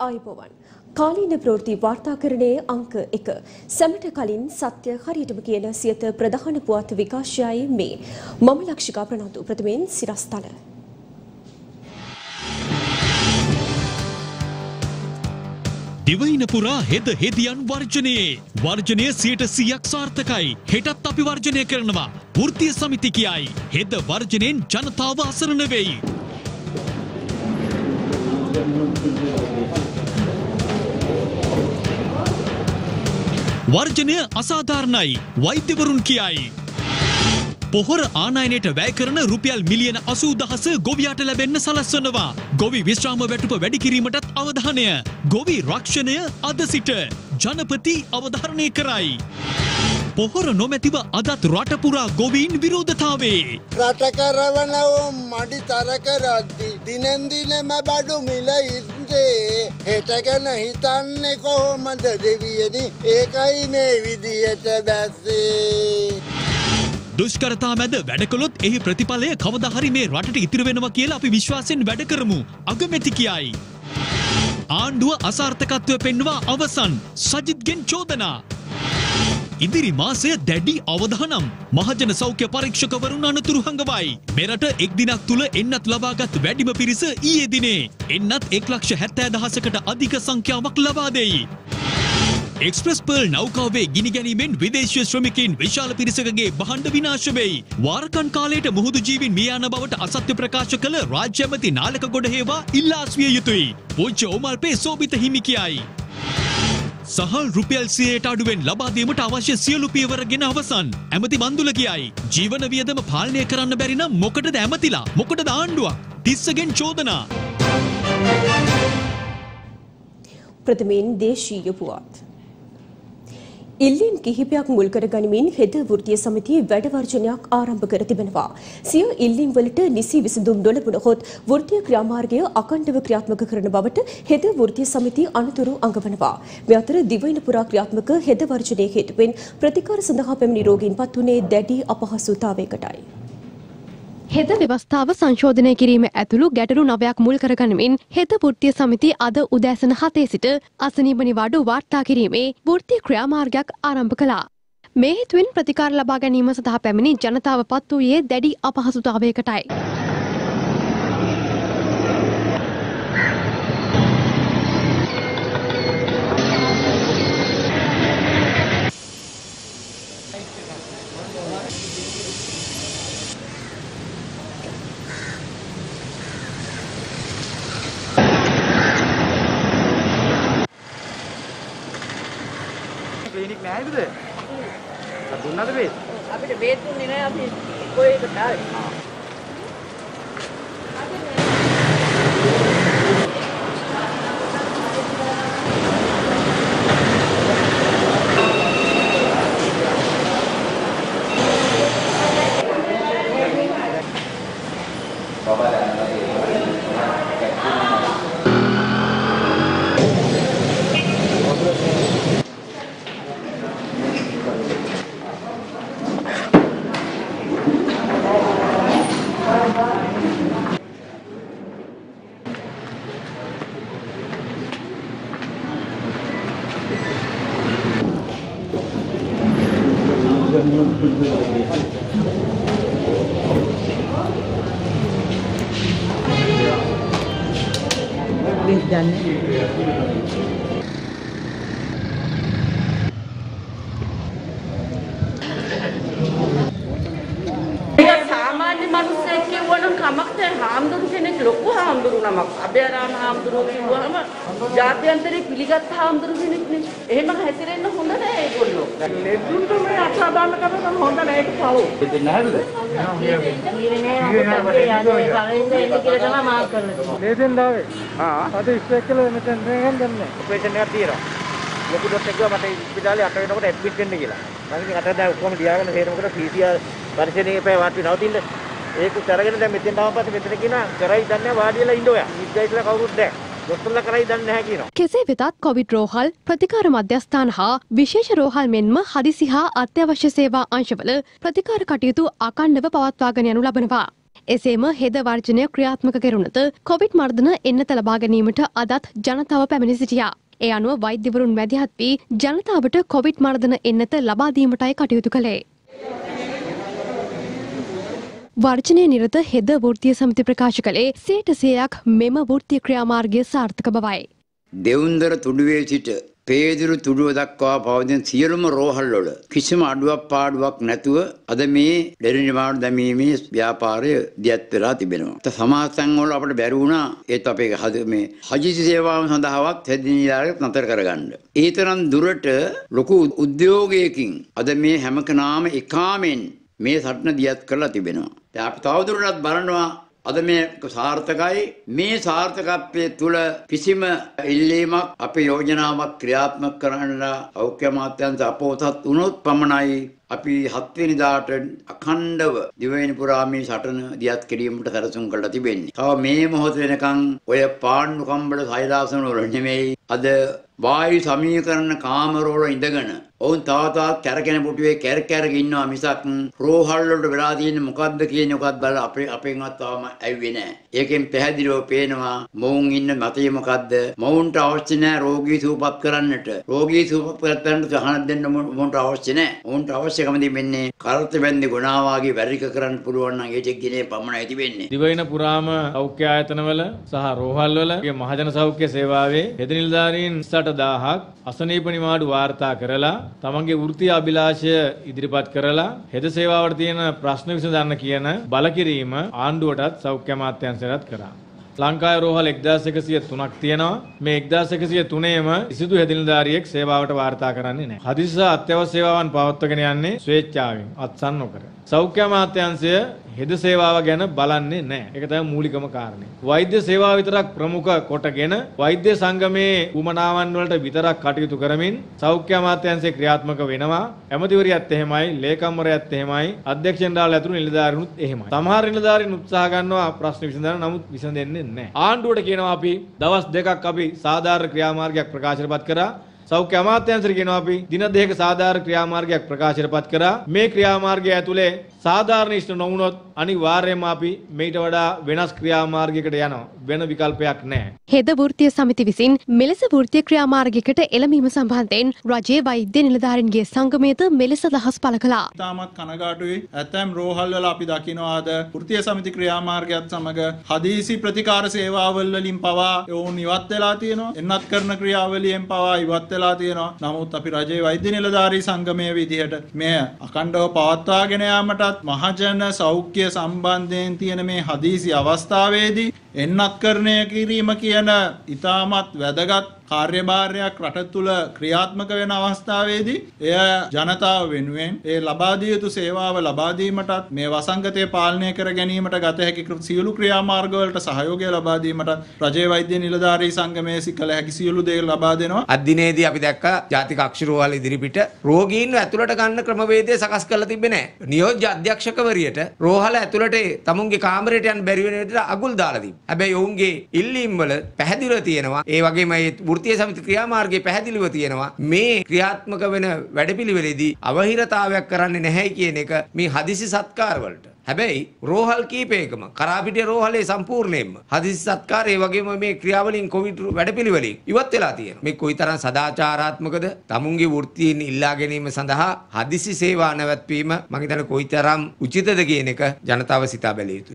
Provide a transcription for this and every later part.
ආයුබෝවන් කාලීන ප්‍රවෘත්ති වාර්තාකරණයේ අංක 1 සැමට කලින් සත්‍ය හරියටම කියන සියත ප්‍රධාන පුවත් විකාශයයි මේ මම ලක්ෂිකා ප්‍රනාන්දු ප්‍රථමයෙන් සිරස්තල දිවයින පුරා හෙද හෙදියන් වර්ජනයේ වර්ජනය 100% සාර්ථකයි හෙටත් අපි වර්ජනය කරනවා වෘත්තීය සමිති කියයි හෙද වර්ජනයෙන් ජනතාව අසරණ වෙයි වර්ජනය අසාධාරණයි වෛද්‍යවරුන් කියයි පොහොර ආනයනයට වැය කරන රුපියල් මිලියන 80000 ගොවියාට ලැබෙන්න සලස්වනවා ගොවි විශ්‍රාම වැටුප වැඩි කිරීමටත් අවධානය ගොවි රක්ෂණය අද සිට ජනපති අවධාරණය කරයි පොහොර නොමැතිව අදත් රට පුරා ගොවීන් විරෝධතාවේ රට කරවනව මඩි තර කරද්දි දිනෙන් දිනම බඩු මිල ඉන්නේ හෙට ගැන හිතන්නේ කොහොමද දෙවියනි ඒකයි මේ විදියට බැස්සේ දුෂ්කරතා මැද වැඩ කළොත් එහි ප්‍රතිඵලය කවදා හරි මේ රටට ඉතිරි වෙනවා කියලා අපි විශ්වාසයෙන් වැඩ කරමු අගමැති කියයි ආණ්ඩුව අසාර්ථකත්වය පෙන්වා අවසන් සජිත්ගෙන් චෝදනා ඉදිරි මාසය දැඩි අවධානම් මහජන සෞඛ්‍ය පරීක්ෂකවරුන් අනතුරු හංගවයි මෙරට එක් දිනක් තුල එන්නත් ලබාගත් වැඩිම පිරිස ඊයේ දිනේ එන්නත් 1,70,000කට අධික සංඛ්‍යාවක් ලබා දෙයි එක්ස්ප්‍රස් පර්ල් නෞකාවේ ගිනි ගැනීමෙන් විදේශීය ශ්‍රමිකයින් විශාල පිරිසකගේ භාණ්ඩ විනාශ වෙයි. වාරකන් කාලයට මුහුදු ජීවීන් මිය යන බවට අසත්‍ය ප්‍රකාශ කළ රාජ්‍ය ඇමති නාලක ගොඩහේවා ඉල්ලාස් විය යුතුයි. පූජ්‍ය ඕමල්පේ සෝබිත හිමි කියයි. සහල් රුපියල් 100ට අඩුවෙන් ලබා දීමට අවශ්‍ය සියලු පියවර ගෙන අවසන්. ඇමති බන්දුල කියයි. ජීවන වියදම පාලනය කරන්න බැරි නම් මොකටද ඇමතිලා? මොකටද ආණ්ඩුවක්? තිස්සගෙන් චෝදනා. ප්‍රථමයෙන් දේශීය පුවත් ඉල්ලීම් කිහිපයක් මුල් කර ගනිමින් හෙද වෘත්තීය සමිතිය වැඩ වර්ජනයක් ආරම්භ කර තිබෙනවා. සිය ඉල්ලීම් වලට නිසි විසඳුම් නොලැබුණහොත් වෘත්තීය ක්‍රියාමාර්ගය අඛණ්ඩව ක්‍රියාත්මක කරන බවට හෙද වෘත්තීය සමිතිය අනුතුරු අඟවනවා. මේ අතර දිවයින පුරා ක්‍රියාත්මක හෙද වර්ජනයේ හේතුවෙන් ප්‍රතිකාර සඳහා පැමිණි රෝගීන් පත් වුණේ දැඩි අපහසුතාවයකටයි. හෙද ව්‍යවස්ථාව සංශෝධනය කිරීම ඇතුළු ගැටලු 9ක් මුල් කරගනිමින් හෙද වෘත්තීය සමිතිය අද උදෑසන 7 සිට අසනීප නිවාඩු වාර්තා කිරීමේ වෘත්තීය ක්‍රියාමාර්ගයක් ආරම්භ කළා. මේ හේතුවෙන් ප්‍රතිකාර ලබා ගැනීම සඳහා පැමිණි ජනතාව පත් වූයේ දැඩි අපහසුතාවයකටයි. ක්ලිනික් නෑද? දුන්නද බේත්? අපිට බේත් දුන්නේ නෑ අපි කොහෙකට ආවේ. සාමාන්‍ය මිනිස්සෙක් කියවනම් කමක් නැහැ හාමුදුරු කෙනෙක් ලොකු හාමුදුරු නමක් අභයාරාම හාමුදුරුවෝ කිව්වම ජාත්‍යන්තරේ පිළිගත් හාමුදුරු කෙනෙක්නේ එහෙම හැසිරෙන්න හොඳ නැහැ ඒගොල්ලෝ ලෙඩුන්ට මේ අසාධාරණ කරන හොඳ නැහැ ඒක පව් දෙන්න නැද්ද ලේසෙන් දාවේ අද ඉස්පෙක් කළා මෙතන නේද දන්නේ ඔපරේෂන් එකක් තියෙනවා ලොකු ඩොක්ටර් කිව්වා මට ඉස්පිතාලේ 8 වෙනකොට ඇඩ්මිට් වෙන්න කියලා මම ඉතින් 8 දැන් ඔක්කොම ලියාගෙන හේරමකට PCR පරිශීලනයේ පැය වාටි නවතින්න ඒක කරගෙන දැන් මෙතෙන් ආවම පස්සේ මෙතන කියනවා කරයි දන්නේ වාඩි වෙලා ඉන්න ඔයා ඉස්ගයිස්ලා කවුරුත් නැහැ දොස්තරලා කරයි දන්නේ නැහැ කියනවා කෙසේ වෙතත් කොවිඩ් රෝහල් ප්‍රතිකාර මධ්‍යස්ථාන හා විශේෂ රෝහල් මෙන්ම හදිසි හා අත්‍යවශ්‍ය සේවා අංශවල ප්‍රතිකාර කටයුතු අඛණ්ඩව පවත්වාගෙන යනු ලබනවා. එසේම හෙද වර්ජනය ක්‍රියාත්මක කෙරුණත කොවිඩ් මර්ධන එන්නත ලබා ගැනීමට අදත් ජනතාව පැමිණ සිටියා. ඒ අනුව වෛද්‍යවරුන් මැදිහත් වී ජනතාවට කොවිඩ් මර්ධන එන්නත ලබා දීමටයි කටයුතු කළේ. වර්ජනය නිරත හෙද වෘත්තීය සමිති ප්‍රකාශ කළේ 100%ක් මෙම වෘත්තීය ක්‍රියාමාර්ගය සාර්ථක බවයි. දෙවුන්දර තුඩුවේ සිට පේදුරු තුඩුව දක්වා පවතින සියලුම රෝහල් වල කිසිම අඩුවක් පාඩුවක් නැතුව අද මේ ඩෙරි නිවාඩු දැමීමේ ව්‍යාපාරය දියත් වෙලා තිබෙනවා. සමාජ සංවල අපිට බැරි වුණා ඒත් අපේ මේ හදිසි සේවාව සඳහාවත් හෙදිනිලාරේ නතර කරගන්න. ඒ තරම් දුරට ලොකු උද්‍යෝගයකින් අද මේ හැම කෙනාම එකාමෙන් මේ සටන දියත් කරලා තිබෙනවා. දැන් අපි තවදුරටත් බලනවා අද මේ සාර්ථකයි මේ සාර්ථකත්වයේ තුල කිසිම ඉල්ලීමක් අපේ යෝජනාවක් ක්‍රියාත්මක කරන්න අවශ්‍ය මාත්‍යන්ත අපෝසත් වුණොත් පමණයි අපි 7 වෙනිදාට අඛණ්ඩව දිවයින පුරා මේ සටන දියත් කිරීමට සැලසුම් කරලා තිබෙන්නේ. තව මේ මොහොත වෙනකන් ඔය පාණ්ඩු කම්බල සෛලාසන වල නෙමෙයි අද වායු සමීකරණ කාමරවල ඉඳගෙන ඔවුන් තවත් කැරකෙන පුටුවේ කැරක ඉන්නවා මිසක් රෝහල් වලට වෙලා තියෙන්නේ මොකද්ද කියන එකත් බලලා අපෙන්වත් තාම ඇව්වේ නැහැ. ඒකෙන් පැහැදිලිව පේනවා මොවුන් ඉන්න මතය මොකද්ද? මොවුන්ට අවශ්‍ය නැහැ රෝගී සුවපත් කරන්නට. රෝගී සුවපත් කරන්න සහන දෙන්න මොවුන්ට අවශ්‍ය නැහැ. මොවුන්ට අවශ්‍යකම දෙන්නේ කරත්තබැන්දි ගුණාවාගේ වැරික කරන්න පුළුවන් නම් ඒ දෙකේ පමණයි තිබෙන්නේ. දිවයින පුරාම සෞඛ්‍ය ආයතනවල සහ රෝහල් වල මහජන සෞඛ්‍ය සේවාවේ හෙද නිලධාරීන් 60000ක් අසනීප නිවාඩු වාර්තා කරලා තමන්ගේ වෘත්තීය අභිලාෂය ඉදිරිපත් කරලා හෙද සේවාවට තියෙන ප්‍රශ්න විසඳන්න කියන බලකිරීම ආණ්ඩුවටත් සෞඛ්‍ය අමාත්‍යාංශයටත් කරා. ලංකාවේ රෝහල් 1103ක් තියෙනවා. මේ 1103ේම කිසිදු හෙද නිලධාරියෙක් සේවාවට වාර්තා කරන්නේ නැහැ. හදිසි අත්‍යවශ්‍ය සේවාවන් පවත්වාගෙන යන්නේ ස්වේච්ඡාවෙන් අත්සන් නොකර. සෞඛ්‍ය අමාත්‍යාංශය හෙද සේවාව ගැන බලන්නේ නැහැ. ඒක තමයි මූලිකම කාරණේ. වෛද්‍ය සේවාව විතරක් ප්‍රමුඛ කොටගෙන වෛද්‍ය සංගමයේ උමනාවන් වලට විතරක් කටයුතු කරමින් සෞඛ්‍ය අමාත්‍යාංශයේ ක්‍රියාත්මක වෙනවා. ඇමතිවරියත් එහෙමයි, ලේකම්වරයත් එහෙමයි, අධ්‍යක්ෂ ජෙනරාල් ඇතුළු නිලධාරීනුත් එහෙමයි. සමහර නිලධාරීන් උත්සාහ ගන්නවා ප්‍රශ්න විසඳන්න, නමුත් විසඳෙන්නේ නැහැ. ආණ්ඩුවට කියනවා අපි දවස් දෙකක් අපි සාධාරණ ක්‍රියාමාර්ගයක් ප්‍රකාශනපත් කරා. සෞඛ්‍ය අමාත්‍යාංශයට කියනවා අපි දින දෙකක සාධාරණ ක්‍රියාමාර්ගයක් ප්‍රකාශනපත් කරා. මේ ක්‍රියාමාර්ගය ඇතුලේ සාධාරණ ඉෂ්ට නොවුනොත් අනිවාර්යයෙන්ම අපි මේට වඩා වෙනස් ක්‍රියාමාර්ගයකට යනවා. වෙන විකල්පයක් නැහැ. හෙද වෘත්තීය සමිති විසින් මෙලෙස වෘත්තීය ක්‍රියාමාර්ගයකට එළඹීම සම්බන්ධයෙන් රජයේ වෛද්‍ය නිලධාරීන්ගේ සංගමයේද මෙලෙස අදහස් පළ කළා. තාමත් කනගාටුයි. ඇතැම් රෝහල් වල අපි දකිනවාද වෘත්තීය සමිති ක්‍රියාමාර්ගයත් සමග හදිසි ප්‍රතිකාර සේවාවල් වලින් පවා ඕන් ඉවත් වෙලා තියෙනවා. එන්නත් කරන ක්‍රියාවලියෙන් පවා ඉවත් වෙලා තියෙනවා. නමුත් අපි රජයේ වෛද්‍ය නිලධාරී සංගමයේ විදිහට මේ අඛණ්ඩව පවත්වාගෙන යාමටත් මහජන සෞඛ්‍ය සම්බන්ධයෙන් තියෙන මේ හදිසි අවස්ථාවේදී එන්නත්කරණය කිරීම කියන ඉතාමත් වැදගත් කාර්යභාරයක් රට තුළ ක්‍රියාත්මක වෙන අවස්ථාවේදී එය ජනතාව වෙනුවෙන් ඒ ලබා දිය යුතු සේවාව ලබා දීමටත් මේ වසංගතය පාලනය කර ගැනීමට ගත හැකි සියලු ක්‍රියාමාර්ගවලට සහයෝගය ලබා දීමටත් රජයේ වෛද්‍ය නිලධාරී සංගමයේ සිකල හැකි සියලු දේ ලබා දෙනවා. අදිනේදී අපි දැක්කා ජාතික අක්ෂරෝහල් ඉදිරිපිට රෝගීන්ව ඇතුළට ගන්න ක්‍රමවේදය සකස් කරලා තිබෙන්නේ නැහැ. නියෝජ්‍ය අධ්‍යක්ෂකවරියට රෝහල ඇතුළට තමුන්ගේ කාමරයට යන්න බැරි වෙන විදිහට අගුල් දාලා තිබ්බා. හැබැයි ඔවුන්ගේ ඉල්ලීම් වල පැහැදිලිව තියෙනවා. ඒ වගේම මේ වෘත්තීය සමිති ක්‍රියාමාර්ගයේ පැහැදිලිව තියෙනවා. මේ ක්‍රියාත්මක වෙන වැඩපිළිවෙලෙදී අවහිරතාවයක් කරන්නේ නැහැ කියන එක මේ හදිසි සත්කාර වලට. හැබැයි රෝහල් කීපයකම කරාපිටිය රෝහලේ සම්පූර්ණයෙන්ම හදිසි සත්කාර ඒ වගේම මේ ක්‍රියාවලින් කොවිඩ් වැඩපිළිවෙලින් ඉවත් වෙලා තියෙනවා. මේ කොයිතරම් සදාචාරාත්මකද? තමුන්ගේ වෘත්තීන් ඉල්ලා ගැනීම සඳහා හදිසි සේවා නැවැත්වීම මම හිතන්නේ කොයිතරම් උචිතද කියන එක ජනතාව සිතා බැලිය යුතුයි.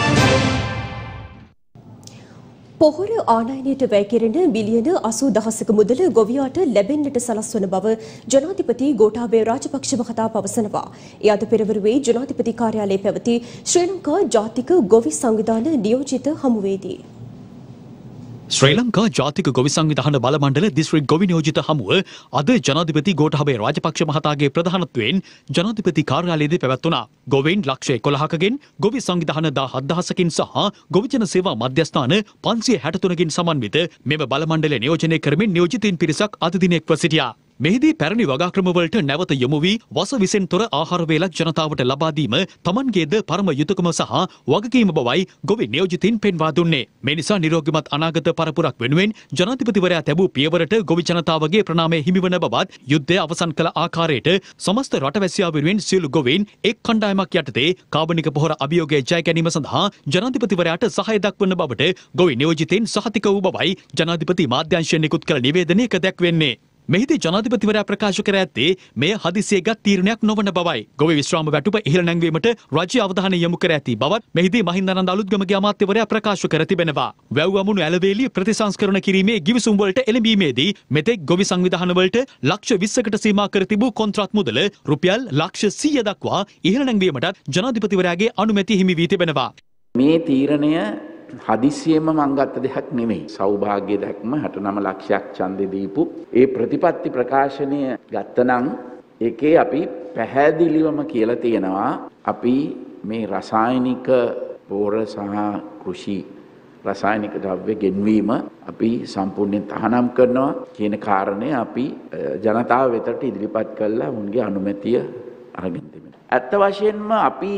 පොහොර ආනයනයට වැය කෙරෙන බිලියන 80,000ක මුදල ගොවියාට ලැබෙන්නට සලස්වන බව ජනාධිපති ගෝඨාභය රාජපක්ෂ මහතා පවසනවා. ඒ අද පෙරවරුවේ ජනාධිපති කාර්යාලයේ පැවති ශ්‍රී ලංකා ජාතික ගොවි සංවිධාන නියෝජිත හමුවේදී ශ්‍රී ලංකා ජාතික ගොවි සංවිධාන බල මණ්ඩල දිස්ත්‍රික් ගොවි නියෝජිත හමුව අද ජනාධිපති ගෝඨාභය රාජපක්ෂ මහතාගේ ප්‍රධානත්වයෙන් ජනාධිපති කාර්යාලයේදී පැවැත්වුණා. ගොවීන් ලක්ෂ 11කගෙන් ගොවි සංවිධාන 17,000කින් සහ ගොවිජන සේවා මධ්‍යස්ථාන 563කින් සමන්විත මෙම බල මණ්ඩලය නියෝජනය කරමින් නියෝජිතයින් පිරිසක් අද දිනයක්ව සිටියා. මෙහිදී පැරණි වගාක්‍රමවලට නැවත යොමු වී වස විසෙන් තොර ආහාර වේලක් ජනතාවට ලබා දීම තමන්ගේද පරම යුතුයකම සහ වගකීම බවයි ගොවි නියෝජිතින් පෙන්වා දුන්නේ. මේ නිසා නිරෝගීමත් අනාගත පරපුරක් වෙනුවෙන් ජනාධිපතිවරයා තැබූ පියවරට ගොවි ජනතාවගේ ප්‍රණාමය හිමිවන බවත් යුද්ධය අවසන් කළ ආකාරයට සමස්ත රටවැසියා වෙනුවෙන් සියලු ගොවීන් එක් කණ්ඩායමක් යටතේ කාබනික පොහොර අභියෝගය ජය ගැනීම සඳහා ජනාධිපතිවරයාට සහාය දක්වන බවට ගොවි නියෝජිතින් සහතික වූ බවයි ජනාධිපති මාධ්‍යංශයෙන් නිකුත් කළ නිවේදනයක දැක්වෙන්නේ. මෙහිදී ජනාධිපතිවරයා ප්‍රකාශ කර ඇත්තේ මෙය හදිසියේගත් තීරණයක් නොවන බවයි. ගොවි විශ්‍රාම වැටුප ඉහළ නැංවීමට රාජ්‍ය අවධානය යොමු කර ඇති බවත් මෙහිදී මහින්දානන්ද අලුත්ගමගේ අමාත්‍යවරයා ප්‍රකාශ කර තිබෙනවා. වැව් අමුණු ඇලවේලිය ප්‍රතිසංස්කරණ කිරීමේ ගිවිසුම් වලට එළඹීමේදී මෙතෙක් ගොවි සංවිධාන වලට ලක්ෂ 20කට සීමා කර තිබූ කොන්ත්‍රාත් මුදල රුපියල් ලක්ෂ 100 දක්වා ඉහළ නැංවීමටත් ජනාධිපතිවරයාගේ අනුමැතිය හිමි වී තිබෙනවා. මේ තීරණය හදිසියෙම මං ගත්ත දෙයක් නෙමෙයි. සෞභාග්‍ය දැක්ම 69 ලක්ෂයක් ඡන්දෙ දීපු ඒ ප්‍රතිපත්ති ප්‍රකාශනය ගත්තනම් ඒකේ අපි පැහැදිලිවම කියලා තියෙනවා අපි මේ රසායනික පොර සහ කෘෂි රසායනික ද්‍රව්‍ය ගෙන්වීම අපි සම්පූර්ණයෙන් තහනම් කරනවා කියන කාරණය අපි ජනතාව වෙතට ඉදිරිපත් කළා උන්ගේ අනුමැතිය අරගෙන තිබෙනවා. ඇත්ත වශයෙන්ම අපි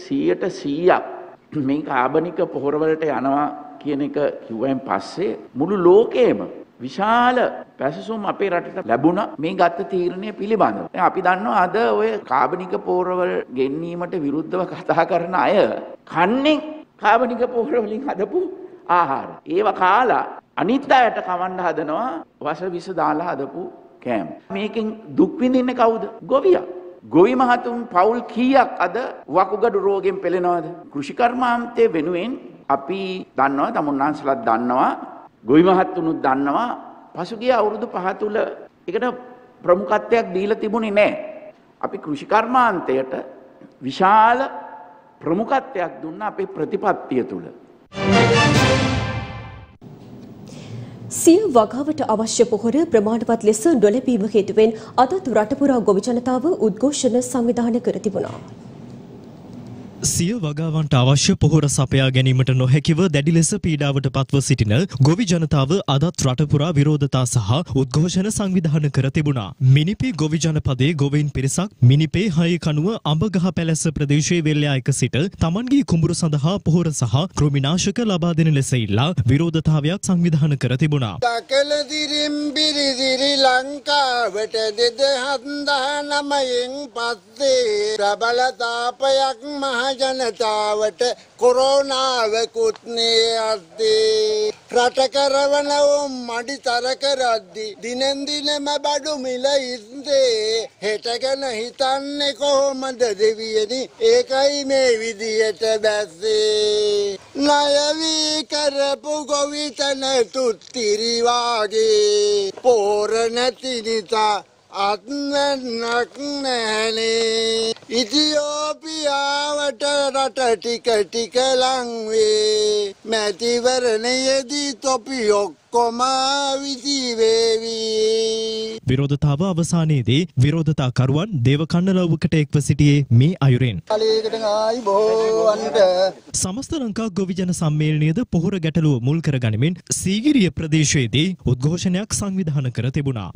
100% මේ කාබනික පොහොරවලට යනවා කියන එක කිව්වෙන් පස්සේ මුළු ලෝකෙම විශාල පැසසුම් අපේ රටට ලැබුණා මේ ගත්ත තීරණය පිළිබඳව. දැන් අපි දන්නවා අද ඔය කාබනික පොහොරවල ගෙන්වීමට විරුද්ධව කතා කරන අය කන්නේ කාබනික පොහොර වලින් හදපු ආහාර. ඒව කාලා අනිත් අයට කවන්න හදනවා වස විස දාලා හදපු කෑම. මේකෙන් දුක් විඳින්නේ කවුද? ගොවියා. ගොවි මහතුන් පවුල් කීයක් අද වකුගඩු රෝගයෙන් පෙළෙනවද? කෘෂිකර්මාන්තයේ වෙනුවෙන් අපි දන්නවා, තමුන්නාන්සලාත් දන්නවා, ගොවි මහතුනුත් දන්නවා පසුගිය අවුරුදු 5 තුල ඒකට ප්‍රමුඛත්වයක් දීලා තිබුණේ නැහැ. අපි කෘෂිකර්මාන්තයට විශාල ප්‍රමුඛත්වයක් දුන්නා අපේ ප්‍රතිපත්තිය තුල. සිය වගාවට අවශ්‍ය පොහොර ප්‍රමාණවත් ලෙස නොලැබීම හේතුවෙන් අදත් රටපුරා ගොවි ජනතාව උද්ඝෝෂණ සංවිධානය කර තිබුණා. සිය වගාවන්ට අවශ්‍ය පොහොර සපයා ගැනීමට නොහැකිව දැඩි ලෙස පීඩාවට පත්ව සිටින ගොවි ජනතාව අදත් රටපුරා විරෝධතා සහ උද්ඝෝෂණ සංවිධාන කර තිබුණා. මිනිපේ ගොවි ජනපදයේ ගොවීන් පිරිසක් මිනිපේ 6 කණුව අඹගහ පැලැස්ස ප්‍රදේශයේ වෙල්යායක සිට තමන්ගේ කුඹුරු සඳහා පොහොර සහ කෘමිනාශක ලබා දෙන ලෙස ඉල්ලා විරෝධතාවයක් සංවිධාන කර තිබුණා. දකල දිරිම් බිරිදිරි ලංකාවට 2019න් පස්සේ ප්‍රබල තාපයක් මහ ජනතාවට කොරෝනාවකුත් නේ අද්දී රට කරවනව මඩි තර කරද්දී දිනෙන් දිනම බඩු මිල ඉස්සේ හෙට ගැන හිතන්නේ කොහොමද දෙවියනි ඒකයි මේ විදියට බැස්සේ ණය වී කරපු ගොවිතැන තුත්තිරි වාගේ පෝර නැති නිසා අත්නක් නැහනේ ඉතියෝපියාවට රට ටික ටික ලං වේ මැතිවරණයේදී තොපි ඔක්කොම විසිවේවි. විරෝධතාව අවසානයේදී විරෝධතාකරුවන් දේවකන්නලව්වකට එක්ව සිටියේ මේ අයුරෙන්. සමස්ත ලංකා ගොවිජන සම්මේලනයේද පොහොර ගැටලුව මුල් කරගනිමින් සීගිරිය ප්‍රදේශයේදී උද්ඝෝෂණයක් සංවිධානය කර තිබුණා.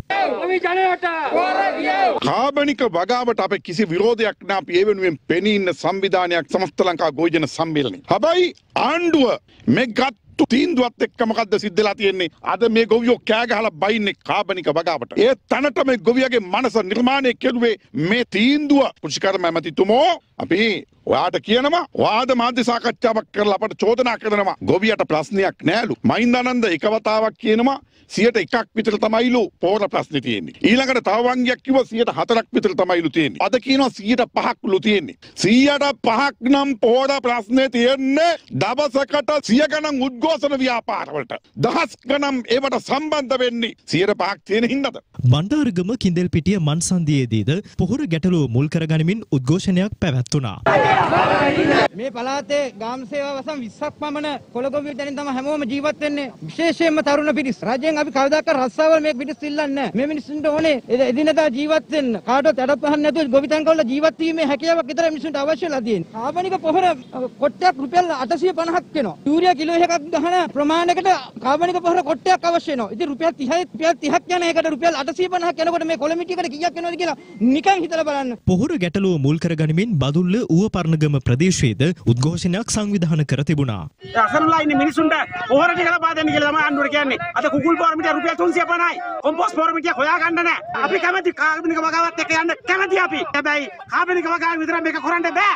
කාබනික වගාවට අපේ කිසි විරෝධයක් නැහැ. අපි ඒ වෙනුවෙන් පෙනී ඉන්න සංවිධානයක් සමස්ත ලංකා ගොවිජන සම්මේලනය. හැබැයි ආණ්ඩුව මේ ගත්තු තීන්දුවත් එක්ක මොකද්ද සිද්ධ වෙලා තියෙන්නේ? අද මේ ගොවියෝ කෑ ගහලා බයින්නේ කාබනික වගාවට. ඒ තැනට මේ ගොවියගේ මනස නිර්මාණය කෙරුවේ මේ තීන්දුව. කෘෂිකර්ම ඇමතිතුමෝ අපි ඔයාට කියනවා වාද මාධ්‍ය සාකච්ඡාවක් කරලා අපට චෝදනා කරනවා ගොවියට ප්‍රශ්නයක් නෑලු. මහින්දානන්ද එක වතාවක් කියනවා 101ක් විතර තමයිලු පොහොර ප්‍රශ්නේ තියෙන්නේ. ඊළඟට තව වංගයක් කිව්වා 104ක් විතර තමයිලු තියෙන්නේ. අද කියනවා 105ක්ලු තියෙන්නේ. 105ක් නම් පොහොර ප්‍රශ්නේ තියෙන්නේ දවසකට 100 ගණන් උද්ඝෝෂණ ව්‍යාපාරවලට. දහස් ගණන් ඒවට සම්බන්ධ වෙන්නේ 105ක් තියෙන හින්දාද? බණ්ඩාරගම කිඳෙල්පිටිය මන්සන්දියේදීද පොහොර ගැටලුව මුල් කරගනිමින් උද්ඝෝෂණයක් පැවැත්වුණා. මේ පළාතේ ගාම් සේවා වසම් 20ක් පමණ කොළගොවි දැනින් තමයි හැමෝම ජීවත් වෙන්නේ. විශේෂයෙන්ම තරුණ පිරිස්. රජයෙන් අපි කවදාකවත් රස්සාවල් මේ පිරිස් ඉල්ලන්නේ නැහැ. මේ මිනිස්සුන්ට ඕනේ එදිනෙදා ජීවත් වෙන්න. කාටවත් අඩක් පහක් නැතුව ගොවිතැන්වල ජීවත් වීමේ හැකියාවක් විතර මිනිස්සුන්ට අවශ්‍යලා තියෙනවා. කාබනික පොහොර කොට්ටයක් රුපියල් 850ක් වෙනවා. යූරියා කිලෝ එකක් ගහන ප්‍රමාණයකට කාබනික පොහොර කොට්ටයක් අවශ්‍ය වෙනවා. ඉතින් රුපියල් 30ක් යන එකට රුපියල් 850ක් යනකොට මේ කොළමිටියකට කීයක් වෙනවද කියලා නිකන් හිතලා බලන්න. පොහොර ගැටලුව මුල් කරගනිමින් බදුල්ල ඌව පර්ණගම ප්‍රදේශයේද උද්ඝෝෂණයක් සංවිධානය කර තිබුණා. අසරණලා ඉන්න මිනිසුන්ට පොහොර ටික ලබා දෙන්න කියලා තමයි ආණ්ඩුවට කියන්නේ. අද කුකුල් පොහොර මිටිය රුපියල් 350යි. කොම්පෝස්ට් පොහොර මිටිය හොයා ගන්න නැහැ. අපි කැමති කාබනික වගාවත් එක්ක යන්න කැමති අපි. හැබැයි කාබනික වගාව විතර මේක කරන්න බෑ.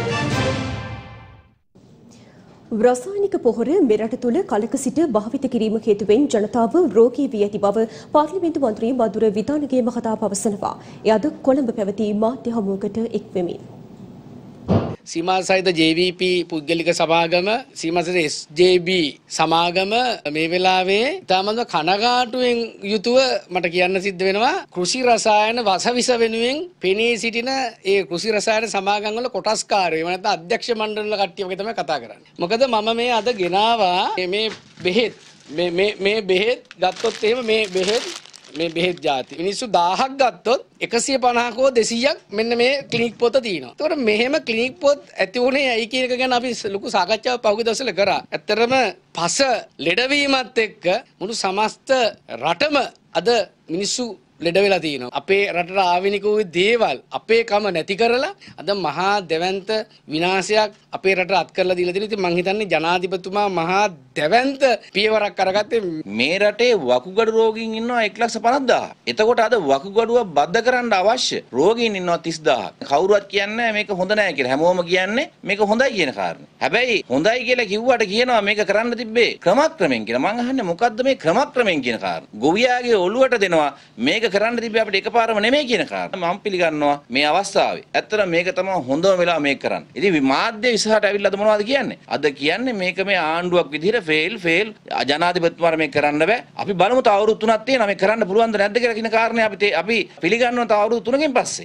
රසායනික පොහොර මෙරට තුළ කලක සිට භාවිත කිරීම හේතුවෙන් ජනතාව රෝගී වී ඇති බව පාර්ලිමේන්තු මන්ත්‍රී මදුර විතානගේ මහතා පවසනවා. එය අද කොළඹ පැවති මාධ්‍ය හමුවකට එක් වෙමින්. සීමා සහිත JVP පුද්ගලික සමාගම සීමා සහිත SJB සමාගම මේ වෙලාවේ ඉතාමත් කනගාටුවෙන් යුතුව මට කියන්න සිද්ධ වෙනවා කෘෂි රසායන වසවිස වෙනුවෙන් පෙනී සිටින ඒ කෘෂි රසායන සමාගම් වල කොටස්කාරයෝ එහෙම නැත්නම් අධ්‍යක්ෂ මණ්ඩල වල කට්ටිය වගේ තමයි කතා කරන්නේ. මොකද මම මේ අද ගෙනාවා මේ බෙහෙත් මේ බෙහෙත් ගත්තොත් එහෙම මේ බෙහෙත් ಜಾති මිනිස්සු 1000ක් ගත්තොත් 150කෝ 200ක් මෙන්න මේ ක්ලිනික් පොත තියෙනවා. ඒතකොට මෙහෙම ක්ලිනික් පොත් ඇති උනේ ඇයි කියන එක ගැන අපි ලොකු සාකච්ඡාවක් පහුගිය දවස්වල කරා. ඇත්තටම පස ලෙඩවීමත් එක්ක මුළු සමස්ත රටම අද මිනිස්සු ලෙඩ වෙලා තියෙනවා. අපේ රටට ආවිනික වූ දේවල් අපේ කම නැති කරලා අද මහා දැවැන්ත විනාශයක් අපේ රටට අත් කරලා දීලා තියෙනවා. ඉතින් මං හිතන්නේ ජනාධිපතිතුමා මහා දැවැන්ත පියවරක් අරගත්තේ මේ රටේ වකුගඩු රෝගීන් ඉන්නවා 1,50,000. එතකොට අද වකුගඩුව බද්ධ කරන්න අවශ්‍ය රෝගීන් ඉන්නවා 30,000. කවුරුවත් කියන්නේ මේක හොඳ නැහැ කියලා. හැමෝම කියන්නේ මේක හොඳයි කියන කාරණේ. හැබැයි හොඳයි කියලා කිව්වට කියනවා මේක කරන්න තිබ්බේ ක්‍රමක්‍රමෙන් කියලා. මං අහන්නේ මොකද්ද මේ ක්‍රමක්‍රමෙන් කියන කාරණේ? ගොවියාගේ ඔළුවට දෙනවා මේක කරන්න තිබ්බේ අපිට එකපාරම නෙමෙයි කියන කාරණා. මම පිළිගන්නවා මේ අවස්ථාවේ. ඇත්තට මේක තමයි හොඳම වෙලාව මේක කරන්න. ඉතින් මාධ්‍ය විසහට ඇවිල්ලාද මොනවද කියන්නේ? අද කියන්නේ මේක මේ ආණ්ඩුවක් විදිහට ෆේල් ජනාධිපතිතුමාට මේක කරන්න බෑ. අපි බලමු තව අවුරුදු 3ක් තියෙනවා මේක කරන්න පුළුවන්ද නැද්ද කියලා කියන කාරණේ අපි පිළිගන්නවා තව අවුරුදු 3කින් පස්සේ.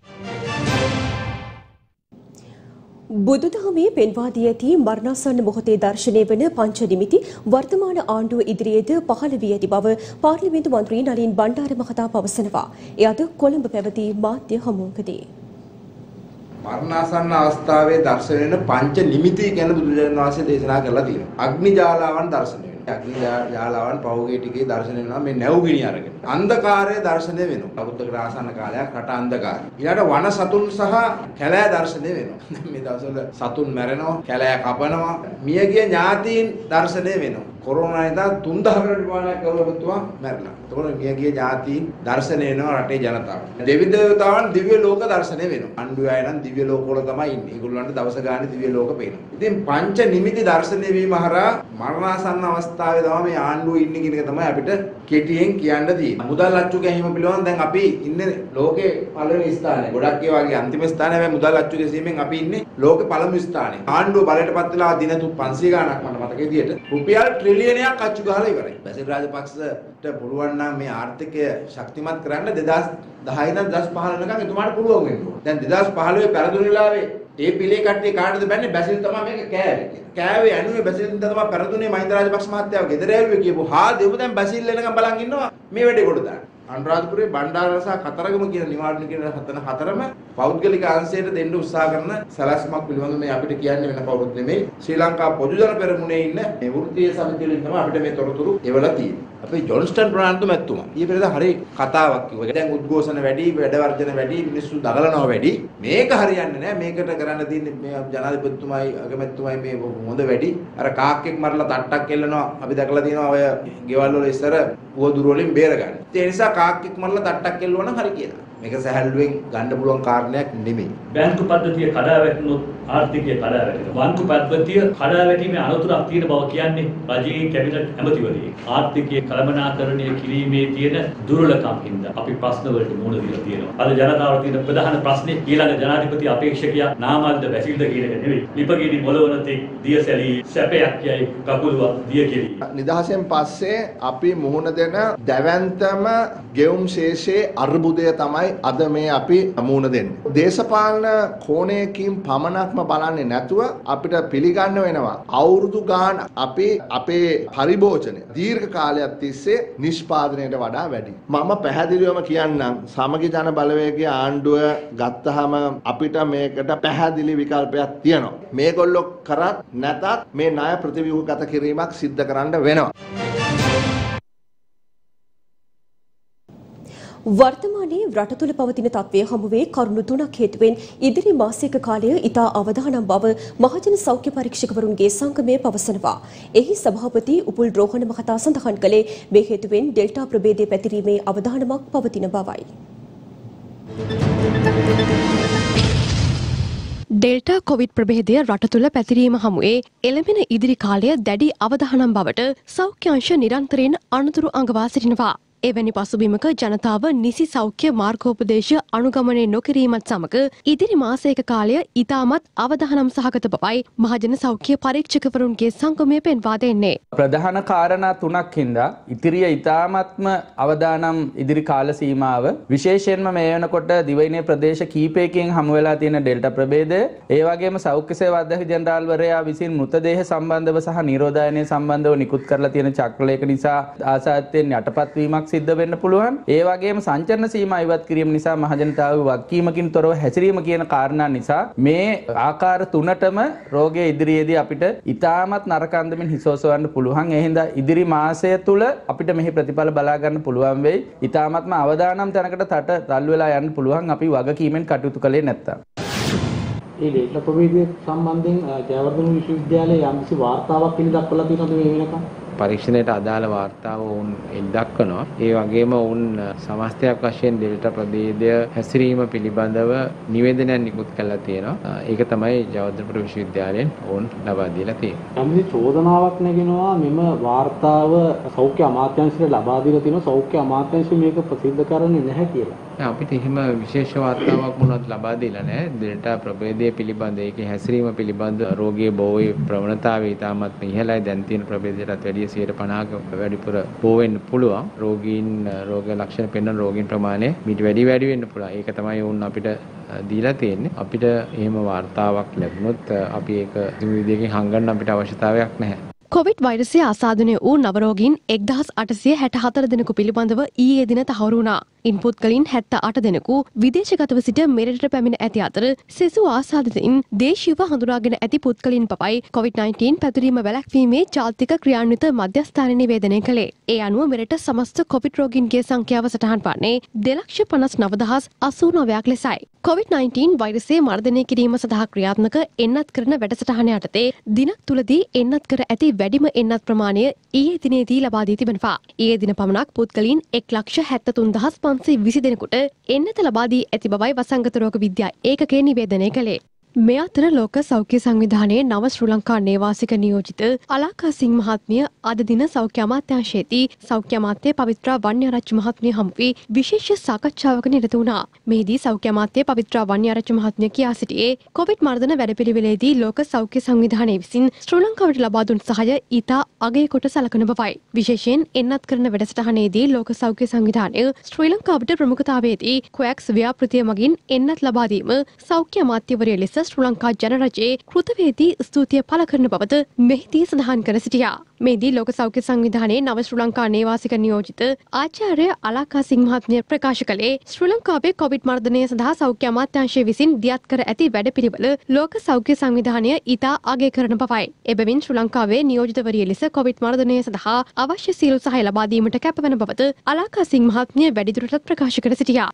බුදුදහමේ පෙන්වා දී ඇති මරණාසන්න මොහොතේ දර්ශනය වන පංච නිමිති වර්තමාන ආණ්ඩුව ඉදිරියේද පහළ වී ඇති බව පාර්ලිමේන්තු මන්ත්‍රී නලින් බණ්ඩාර මහතා පවසනවා. එය අද කොළඹ පැවති මාධ්‍ය හමුවකදී. මරණාසන්න අවස්ථාවේ දර්ශනය වෙන පංච නිමිති ගැන බුදුරජාණන් වහන්සේ දේශනා කරලා තියෙනවා. අග්නි ජාලාවන් දර්ශනය වෙනවා. අග්නි ජාලාවන් පහුගිය ටිකේ දර්ශනය වෙනවා මේ නැවුගිනි අරගෙන. අන්ධකාරයේ දර්ශනය වෙනවා. අවුරුද්දකට ආසන්න කාලයක් රට අන්ධකාරයි. ඊළඟට වන සතුන් සහ කැලෑ දර්ශනය වෙනවා. මේ දවස්වල සතුන් මැරෙනවා, කැලෑ කපනවා, මියගිය ඥාතීන් දර්ශනය වෙනවා. කොරෝනා ඉඳන් 3000කට ප්‍රමාණයක් කවුරුතුමා මැරලා. ඒතකොට මියගිය ඥාතීන් දර්ශනය වෙනවා රටේ ජනතාවට. දෙවි දේවතාවන් දිව්‍ය ලෝක දර්ශනය වෙනවා. අන්ඩු අය නම් දිව්‍ය ලෝක වල තමයි ඉන්නේ. ඒගොල්ලන්ට දවස ගානේ දිව්‍ය ලෝක පේනවා. ඉතින් පංච නිමිති දර්ශනය වීම හරහා මරණාසන්න අවස්ථාවේ තමයි මේ ආණ්ඩුව ඉන්නේ කියන එක තමයි අපිට කෙටියෙන් කියන්න තියෙන්නේ. මුදල් අච්චු ගැනීම පිළිබඳව දැන් අපි ඉන්නේ ලෝකේ පළවෙනි ස්ථානයේ. ගොඩක් ඒ වගේ අන්තිම ස්ථානයේ හැබැයි මුදල් අච්චු ගැසීමෙන් අපි ඉන්නේ ලෝකේ පළමු ස්ථානයේ. ආණ්ඩුව බලයටපත් වෙලා දින 500 ගණක් මට මතක විදියට රුපියල් ට්‍රිලියනයක් අච්චු ගහලා ඉවරයි. බැසිල් රාජපක්ෂට පුළුවන් නම් මේ ආර්ථිකය ශක්තිමත් කරන්න 2010 ඉඳන් 2015 වෙනකන් එතුමාට පුළුවන් වෙනවා. දැන් 2015 පෙරදුන වෙලාවේ ඒ පිළේ කට්ටිය කාටද බැන්නේ? බැසිල් තමයි මේක කෑවේ කියලා. කෑවේ ඇනුවේ බැසිල් තමයි පෙරදුනේ මහින්ද රාජපක්ෂ මහත්තයාව ගෙදර ඇවිල්ලා කියපු හා දෙමු දැන් බැසිල් එනකම් බලන් ඉන්නවා මේ වැඩේ කොට දාන්න. අනුරාධපුරේ බණ්ඩාර සහ කතරගම කියන නිවාඩු කියන හතරම පෞද්ගලික අංශයට දෙන්න උත්සාහ කරන සැලැස්මක් පිළිබඳව මේ අපිට කියන්නේ වෙන කවුරුත් නෙමෙයි. ශ්‍රී ලංකා පොදු ජන පෙරමුණේ ඉන්න මේ වෘත්තීය සමිතිය වලින් තමයි අපිට මේ තොරතුරු එවලා තියෙන්නේ. අපේ ජොන්ස්ටන් ප්‍රනාන්දු මැතිතුමා ඊයේ පෙරේදා හරි කතාවක් කිව්වා. දැන් උද්ඝෝෂණ වැඩි, වැඩ වර්ජන වැඩි, මිනිස්සු දඟලනවා වැඩි. මේක හරියන්නේ නැහැ. මේකට කරන්න තියෙන්නේ මේ ජනාධිපතිතුමායි අගමැතිතුමායි මේ හොඳ වැඩි. අර කාක්කෙක් මරලා තට්ටක් එල්ලනවා. අපි දැකලා තියෙනවා ඔය ගෙවල් වල ඉස්සර උවදුර වලින් බේරගන්න. ඒ නිසා කාක්කෙක් මරලා තට්ටක් එල්ලුවා නම් හරි කියලා. මේක සැහැල්ලුවෙන් ගන්න පුළුවන් කාරණයක් නෙමෙයි. බැංකු පද්ධතිය කඩා වැටුණොත් ආර්ථිකය කඩා වැටෙනවා. බැංකු පද්ධතිය කඩා වැටීමේ අනතුරක් තියෙන බව කියන්නේ රජයේ කැබිනට් ඇමතිවරයෙක්. ආර්ථිකය කළමනාකරණය කිරීමේ තියෙන දුර්වලකම් හින්දා අපි ප්‍රශ්න වලට මුහුණ දීලා තියෙනවා. අද ජනතාවට තියෙන ප්‍රධාන ප්‍රශ්නේ ඊළඟ ජනාධිපති අපේක්ෂකයා නාමල්ද බැසිල්ද කියන එක නෙවෙයි. ලිපගිනි මොළවන තෙක් දියසැලී සැපයක් යයි කකුලුවක් දිය කෙලි. නිදහසෙන් පස්සේ අපි මුහුණ දෙන දැවැන්තම ගෙවුම් ශේෂයේ අර්බුදය තමයි අද මේ අපි මුණ දෙන්නේ. දේශපාලන කෝණයකින් පමණක්ම බලන්නේ නැතුව අපිට පිළිගන්න වෙනවා අවුරුදු ගාන අපි අපේ පරිභෝජනය දීර්ඝ කාලයක් තිස්සේ නිෂ්පාදනයට වඩා වැඩි. මම පැහැදිලිවම කියන්නම් සමගි ජන බලවේගයේ ආණ්ඩුව ගත්තහම අපිට මේකට පැහැදිලි විකල්පයක් තියෙනවා. මේගොල්ලෝ කරත් නැතත් මේ ණය ප්‍රතිව්‍යුහගත කිරීමක් සිද්ධ කරන්න වෙනවා. වර්තමානයේ රට තුළ පවතින තත්ත්වය හමුවේ කරුණු තුනක් හේතුවෙන් ඉදිරි මාසික කාලය ඉතා අවදානම් බව මහජන සෞඛ්‍ය පරීක්ෂකවරුන්ගේ සංගමය පවසනවා. එහි සභාපති උපුල් රෝහණ මහතා සඳහන් කළේ මේ හේතුවෙන් ඩෙල්ටා ප්‍රභේදය පැතිරීමේ අවදානමක් පවතින බවයි. ඩෙල්ටා කොවිඩ් ප්‍රභේදය රට තුළ පැතිරීම හමුවේ එළඹෙන ඉදිරි කාලය දැඩි අවධානම් බවට සෞඛ්‍ය අංශ නිරන්තරයෙන් අනතුරු අඟවා සිටිනවා. එවැනි පසුබිමක ජනතාව නිසි සෞඛ්‍ය මාර්ගෝපදේශ අනුගමනය නොකිරීමත් සමග ඉදිරි මාසයක කාලය ඉතාමත් අවධානම් සහගත බවයි මහජන සෞඛ්‍ය පරීක්ෂකවරුන්ගේ සංගමය පෙන්වා දෙන්නේ. ප්‍රධාන කාරණා තුනක් හින්දා ඉතිරිය ඉතාමත්ම අවදානම් ඉදිරි කාල සීමාව විශේෂයෙන්ම මේ වෙනකොට දිවයිනේ ප්‍රදේශ කීපයකින් හමු වෙලා තියෙන ඩෙල්ටා ප්‍රභේදය ඒ වගේම සෞඛ්‍ය සේවා අධ්‍යක්ෂ ජෙනරාල්වරයා විසින් මృతදේහ සම්බන්ධව සහ නිරෝධායනය සම්බන්ධව නිකුත් කරලා තියෙන චක්‍රලේඛ නිසා ආසාදයෙන් යටපත් වීමක් සිද්ධ වෙන්න පුළුවන්. ඒ වගේම සංචරණ සීමා ඉවත් කිරීම නිසා මහජනතාවගේ වගකීමකින් තොරව හැසිරීම කියන කාරණා නිසා මේ ආකාර තුනටම රෝගය ඉදිරියේදී අපිට ඉතාමත් නරක අන්දමින් හිසෝසවන්න පුළුවන්. ඒ හින්දා ඉදිරි මාසය තුල අපිට මෙහි ප්‍රතිඵල බලා ගන්න පුළුවන් වෙයි. ඉතාමත්ම අවදානම් තැනකට තල්ලු වෙලා යන්න පුළුවන් අපි වගකීමෙන් කටයුතු කළේ නැත්තම්. ඒ ඩෙල්ටා ප්‍රභේදය සම්බන්ධයෙන් ජයවර්ධන විශ්වවිද්‍යාලයේ යම්කිසි වාර්තාවක් පිළිදක්වලා තියෙනවද මේ වෙනකම්? පරීක්ෂණයට අදාළ වාර්තාව වුන් දක්වනවා. ඒ වගේම වුන් සමස්තයක් වශයෙන් ඩෙල්ටා ප්‍රභේදය හැසිරීම පිළිබඳව නිවේදනයක් නිකුත් කළා තියෙනවා. ඒක තමයි ජයවර්ධනපුර විශ්වවිද්‍යාලයෙන් වුන් ලබා දීලා තියෙන්නේ. යම්කිසි චෝදනාවක් නැගෙනවා මෙම වාර්තාව සෞඛ්‍ය අමාත්‍යාංශයට ලබා දීලා තියෙනවා. සෞඛ්‍ය අමාත්‍යාංශය මේක ප්‍රසිද්ධ කරන්නේ නැහැ කියලා. අපිට එහෙම විශේෂ වාර්තාවක් මොනවත් ලබා දීලා නැහැ. ඩෙල්ටා ප්‍රභේදය පිළිබඳ ඒකේ හැසිරීම පිළිබඳ රෝගයේ බෝවේ ප්‍රවණතාවය ඉතාමත් ඉහළයි. දැන් තියෙන ප්‍රභේදයටත් වැඩිය 50ක වැඩිපුර බෝ වෙන්න පුළුවන්. රෝගීන් රෝග ලක්ෂණ පෙන්වන රෝගීන් ප්‍රමාණය මීට වැඩි වෙන්න පුළුවන්. ඒක තමයි වුන් අපිට දීලා තියෙන්නේ. අපිට එහෙම වාර්තාවක් ලැබුණොත් අපි ඒක කිසිම විදියකින් හංගන්න අපිට අවශ්‍යතාවයක් නැහැ. කොවිඩ් වෛරසය ආසාදනය වූ නවරෝගීන් 1864 දෙනෙකු පිළිබඳව ඊයේ දින තහවුරු වුණා. ඉන් පුද්ගලයන් 78 දෙනෙකු විදේශගතව සිට මෙරටට පැමිණ ඇති අතර සෙසු ආසාදිතයින් දේශීයව හඳුනාගෙන ඇති පුද්ගලයන් පවයි COVID-19 පැතිරීම වැළැක්වීමේ ජාතික ක්‍රියාන්විත මධ්‍යස්ථානය නිවේදනය කළේ. ඒ අනුව මෙරට සමස්ත කොවිඩ් රෝගීන්ගේ සංඛ්‍යාව සටහන් වන්නේ 2,59,089ක් ලෙසයි. COVID-19 වෛරසය මර්ධනය කිරීම සඳහා ක්‍රියාත්මක එන්නත් කරන වැඩසටහන යටතේ දිනක් තුලදී එන්නත් කර ඇති වැඩිම එන්නත් ප්‍රමාණය ඊයේ දිනේදී ලබා දී තිබෙනවා. ඊයේ දින පමණක් පුද්ගලයන් 1,73,520 දෙනෙකුට එන්නත ලබා දී ඇති බවයි වසංගත රෝග විද්‍යා ඒකකය නිවේදනය කළේ. මේ අතර ලෝක සෞඛ්‍ය සංවිධානයේ නව ශ්‍රී ලංකා නේවාසික නියෝජිත අලාකා සිං මහත්මිය අද දින සෞඛ්‍ය අමාත්‍යාංශයේදී සෞඛ්‍ය අමාත්‍ය පවිත්‍රා වන්‍යාරච්චි මහත්මිය හමු වී විශේෂ සාකච්ඡාවක නිරත වුණා. මෙහිදී සෞඛ්‍ය අමාත්‍ය පවිත්‍රා වන්‍යාරච්චි මහත්මිය කියා සිටියේ කොවිඩ් මර්ධන වැඩපිළිවෙලේදී ලෝක සෞඛ්‍ය සංවිධානය විසින් ශ්‍රී ලංකාවට ලබා දුන් සහාය ඊට අගය කොට සලකන බවයි. විශේෂයෙන් එන්නත් කරන වැඩසටහනේදී ලෝක සෞඛ්‍ය සංවිධානය ශ්‍රී ලංකාවට ප්‍රමුඛතාවයේදී කොවැක්ස් ව්‍යාපෘතිය මගින් එන්නත් ලබා දීම සෞඛ්‍ය අමාත්‍යවරිය ලෙස ශ්‍රී ලංකා ජනරජයේ කෘතවේදී ස්තුතිය පළ කරන බවද මෙහිදී සඳහන් කර සිටියා. මෙහිදී ලෝක සෞඛ්‍ය සංවිධානයේ නව ශ්‍රී ලංකා නේවාසික නියෝජිත ආචාර්ය අලාකා සිං මහත්මිය ප්‍රකාශ කළේ ශ්‍රී ලංකාවේ කොවිඩ් මර්ධනය සඳහා සෞඛ්‍ය අමාත්‍යාංශය විසින් දියත් කර ඇති වැඩපිළිවෙල ලෝක සෞඛ්‍ය සංවිධානය ඉතා අගය කරන බවයි. එබැවින් ශ්‍රී ලංකාවේ නියෝජිතවරිය ලෙස කොවිඩ් මර්ධනය සඳහා අවශ්‍ය සියලු සහාය ලබා දීමට කැපවන බවද අලාකා සිං මහත්මිය වැඩිදුරටත් ප්‍රකාශ කර සිටියා.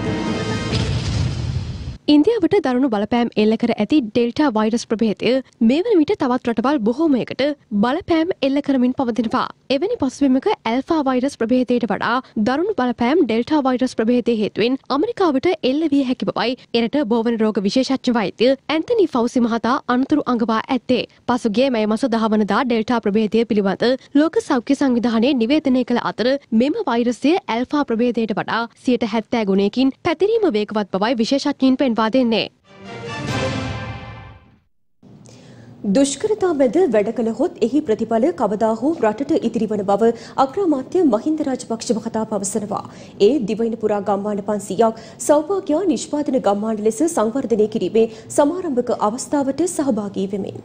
ඉන්දියාවට දරුණු බලපෑම් එල්ල කර ඇති ඩෙල්ටා වෛරස් ප්‍රභේදය මේ වන විට තවත් රටවල් බොහෝමයකට බලපෑම් එල්ල කරමින් පවතිනවා. එවැනි පසුබිමක ඇල්ෆා වෛරස් ප්‍රභේදයට වඩා දරුණු බලපෑම් ඩෙල්ටා වෛරස් ප්‍රභේදය හේතුවෙන් ඇමරිකාවට එල්ල විය හැකි බවයි එරට බෝවන රෝග විශේෂඥ වෛද්‍ය ඇන්තනි ෆෞසි මහතා අනතුරු අඟවා ඇත්තේ. පසුගිය මැයි මාස 10 වනදා ඩෙල්ටා ප්‍රභේදය පිළිබඳ ලෝක සෞඛ්‍ය සංවිධානය නිවේදනය කළ අතර මෙම වෛරසය ඇල්ෆා ප්‍රභේදයට වඩා 70 ගුණයකින් පැතිරීම වේගවත් බවයි විශේෂඥයින් පෙන්වා දෙන්නේ. දුෂ්කරතා මැද වැඩ කළහොත් එහි ප්‍රතිඵල කවදා හෝ රටට ඉතිරිවන බව අග්‍රාමාත්‍ය මහින්ද රාජපක්ෂ මහතා පවසනවා. ඒ දිවයින පුරා ගම්මාන 500ක් සෞභාග්‍ය නිෂ්පාදන ගම්මාන ලෙස සංවර්ධනය කිරීමේ සමාරම්භක අවස්ථාවට සහභාගී වෙමින්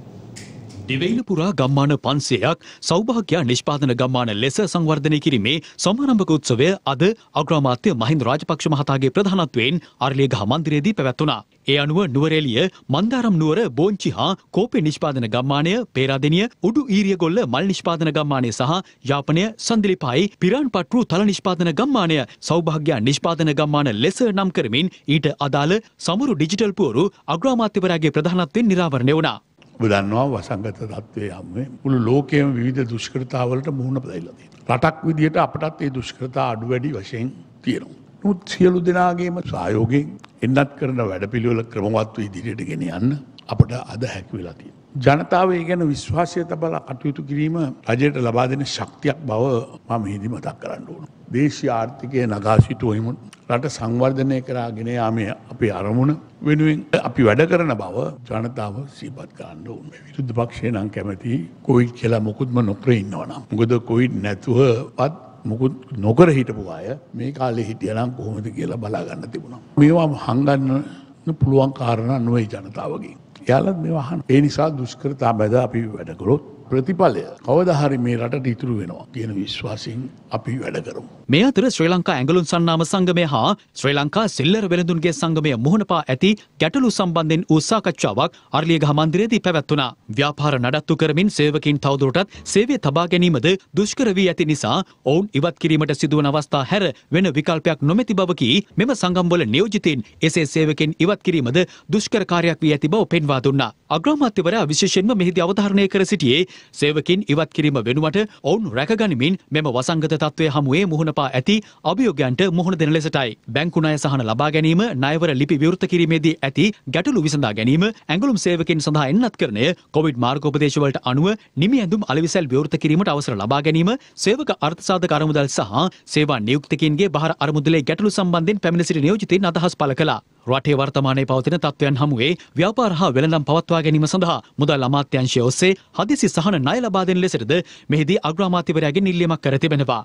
දිවයින පුරා ගම්මාන 500ක් සෞභාග්‍ය නිෂ්පාදන ගම්මාන ලෙස සංවර්ධනය කිරීමේ සමාරම්භක උත්සවය අද අග්‍රාමාත්‍ය මහින්ද රාජපක්ෂ මහතාගේ ප්‍රධානත්වයෙන් අරලියගහ මන්දිරයේදී පැවැත්වුණා. ඒ අනුව නුවරඑළිය මන්දාරම් නුවර බෝංචි හා කෝපේ නිෂ්පාදන ගම්මානය, පේරාදෙණිය උඩු ඊරියගොල්ල මල් නිෂ්පාදන ගම්මානය සහ යාපනය සන්දිලිපායි පිරාන්පට්රු තල නිෂ්පාදන ගම්මානය සෞභාග්‍ය නිෂ්පාදන ගම්මාන ලෙස නම් කරමින් ඊට අදාළ සමරු ඩිජිටල් පුවරු අග්‍රාමාත්‍යවරයාගේ ප්‍රධානත්වයෙන් නිරාවරණය වුණා. ඔබ දන්නවා වසංගත තත්ත්වයේ හැම මුළු ලෝකයේම විවිධ දුෂ්කරතාවලට මුහුණ දෙලා තියෙනවා. රටක් විදියට අපටත් මේ දුෂ්කරතා අඩු වැඩි වශයෙන් තියෙනවා. නමුත් සියලු දෙනාගේම සහයෝගයෙන් එන්නත් කරන වැඩපිළිවෙල ක්‍රමවත්ව ඉදිරියට ගෙන යන්න අපට අද හැකි වෙලා තියෙනවා. ජනතාව ඒ ගැන විශ්වාසය තබලා කටයුතු කිරීම රජයට ලබා දෙන ශක්තියක් බව මම මෙහිදී මතක් කරන්න ඕන. දේශීය ආර්ථිකය නගා සිටුවීම රට සංවර්ධනය කරගෙන යාමේ අපේ අරමුණ වෙනුවෙන් අපි වැඩ කරන බව ජනතාව සිහිපත් කරන්න ඕන. විරුද්ධ පක්ෂය නම් කැමති කොවිඩ් කියලා මොකුත්ම නොකර ඉන්නවා නම්. මොකද කොවිඩ් නැතුවවත් මොකුත් නොකර හිටපු අය මේ කාලේ හිටියා නම් කොහොමද කියලා බලා ගන්න තිබුණා. මේවා හංගන්න පුළුවන් කාරණා නොවේ ජනතාවගෙන්. යාලත් මේවා අහන. ඒ නිසා දුෂ්කරතා මැද අපි වැඩ කළොත් ප්‍රතිඵලය කවදා හරි මේ රටට ඉතුරු වෙනවා කියන විශ්වාසයෙන් අපි වැඩ කරමු. මේ අතර ශ්‍රී ලංකා ඇඟලුම් සන්නාම සංගමය හා ශ්‍රී ලංකා සිල්ලර වෙළඳුන්ගේ සංගමය මුහුණ පා ඇති ගැටලු සම්බන්ධයෙන් වූ සාකච්ඡාවක් අරලියගහ මන්දිරයේදී පැවැත්වුණා. ව්‍යාපාර නඩත්තු කරමින් සේවකීන් තවදුරටත් සේවය තබා ගැනීමද දුෂ්කර වී ඇති නිසා ඔවුන් ඉවත් කිරීමට සිදුවන අවස්ථා හැර වෙන විකල්පයක් නොමැති බවකි මෙම සංගම්වල නියෝජිතයින් එසේ සේවකයන් ඉවත් කිරීමද දුෂ්කර කාර්යයක් වී ඇති බව පෙන්වා දුන්නා. අග්‍රාමාත්‍යවරයා විශේෂයෙන්ම මෙහිදී අවධාරණය කර සිටියේ සේවකින් ඉවත් කිරීම වෙනුවට ඔවුන් රැකගනිමින් මෙම වසංගත තත්ත්වය හමුවේ මුහුණ පා ඇති අභියෝගයන්ට මුහුණ දෙන ලෙසටයි. බැංකු ණය සහන ලබා ගැනීම, ණයවර ලිපි විවෘත කිරීමේදී ඇති ගැටලු විසඳා ගැනීම, ඇඟලුම් සේවකින් සඳහා එන්නත්කරණය, කොවිඩ් මාර්ගෝපදේශවලට අනුව නිමි ඇඳුම් අලෙවිසැල් විවෘත කිරීමට අවසර ලබා ගැනීම, සේවක අර්ථසාධක අරමුදල් සහ සේවා නියුක්තිකයින්ගේ බහර අරමුදලේ ගැටලු සම්බන්ධයෙන් පැමිණ සිටි නියෝජිතයින් අදහස් පළ කළා. රටේ වර්තමානයේ පවතින තත්ත්වයන් හමුවේ ව්‍යාපාර හා වෙළඳම් පවත්වා ගැනීම සඳහා මුදල් අමාත්‍යාංශය ඔස්සේ හදිසි සහන ණය ලබා දෙන ලෙසටද මෙහිදී අග්‍රාමාත්‍යවරයාගෙන් ඉල්ලීමක් කර තිබෙනවා.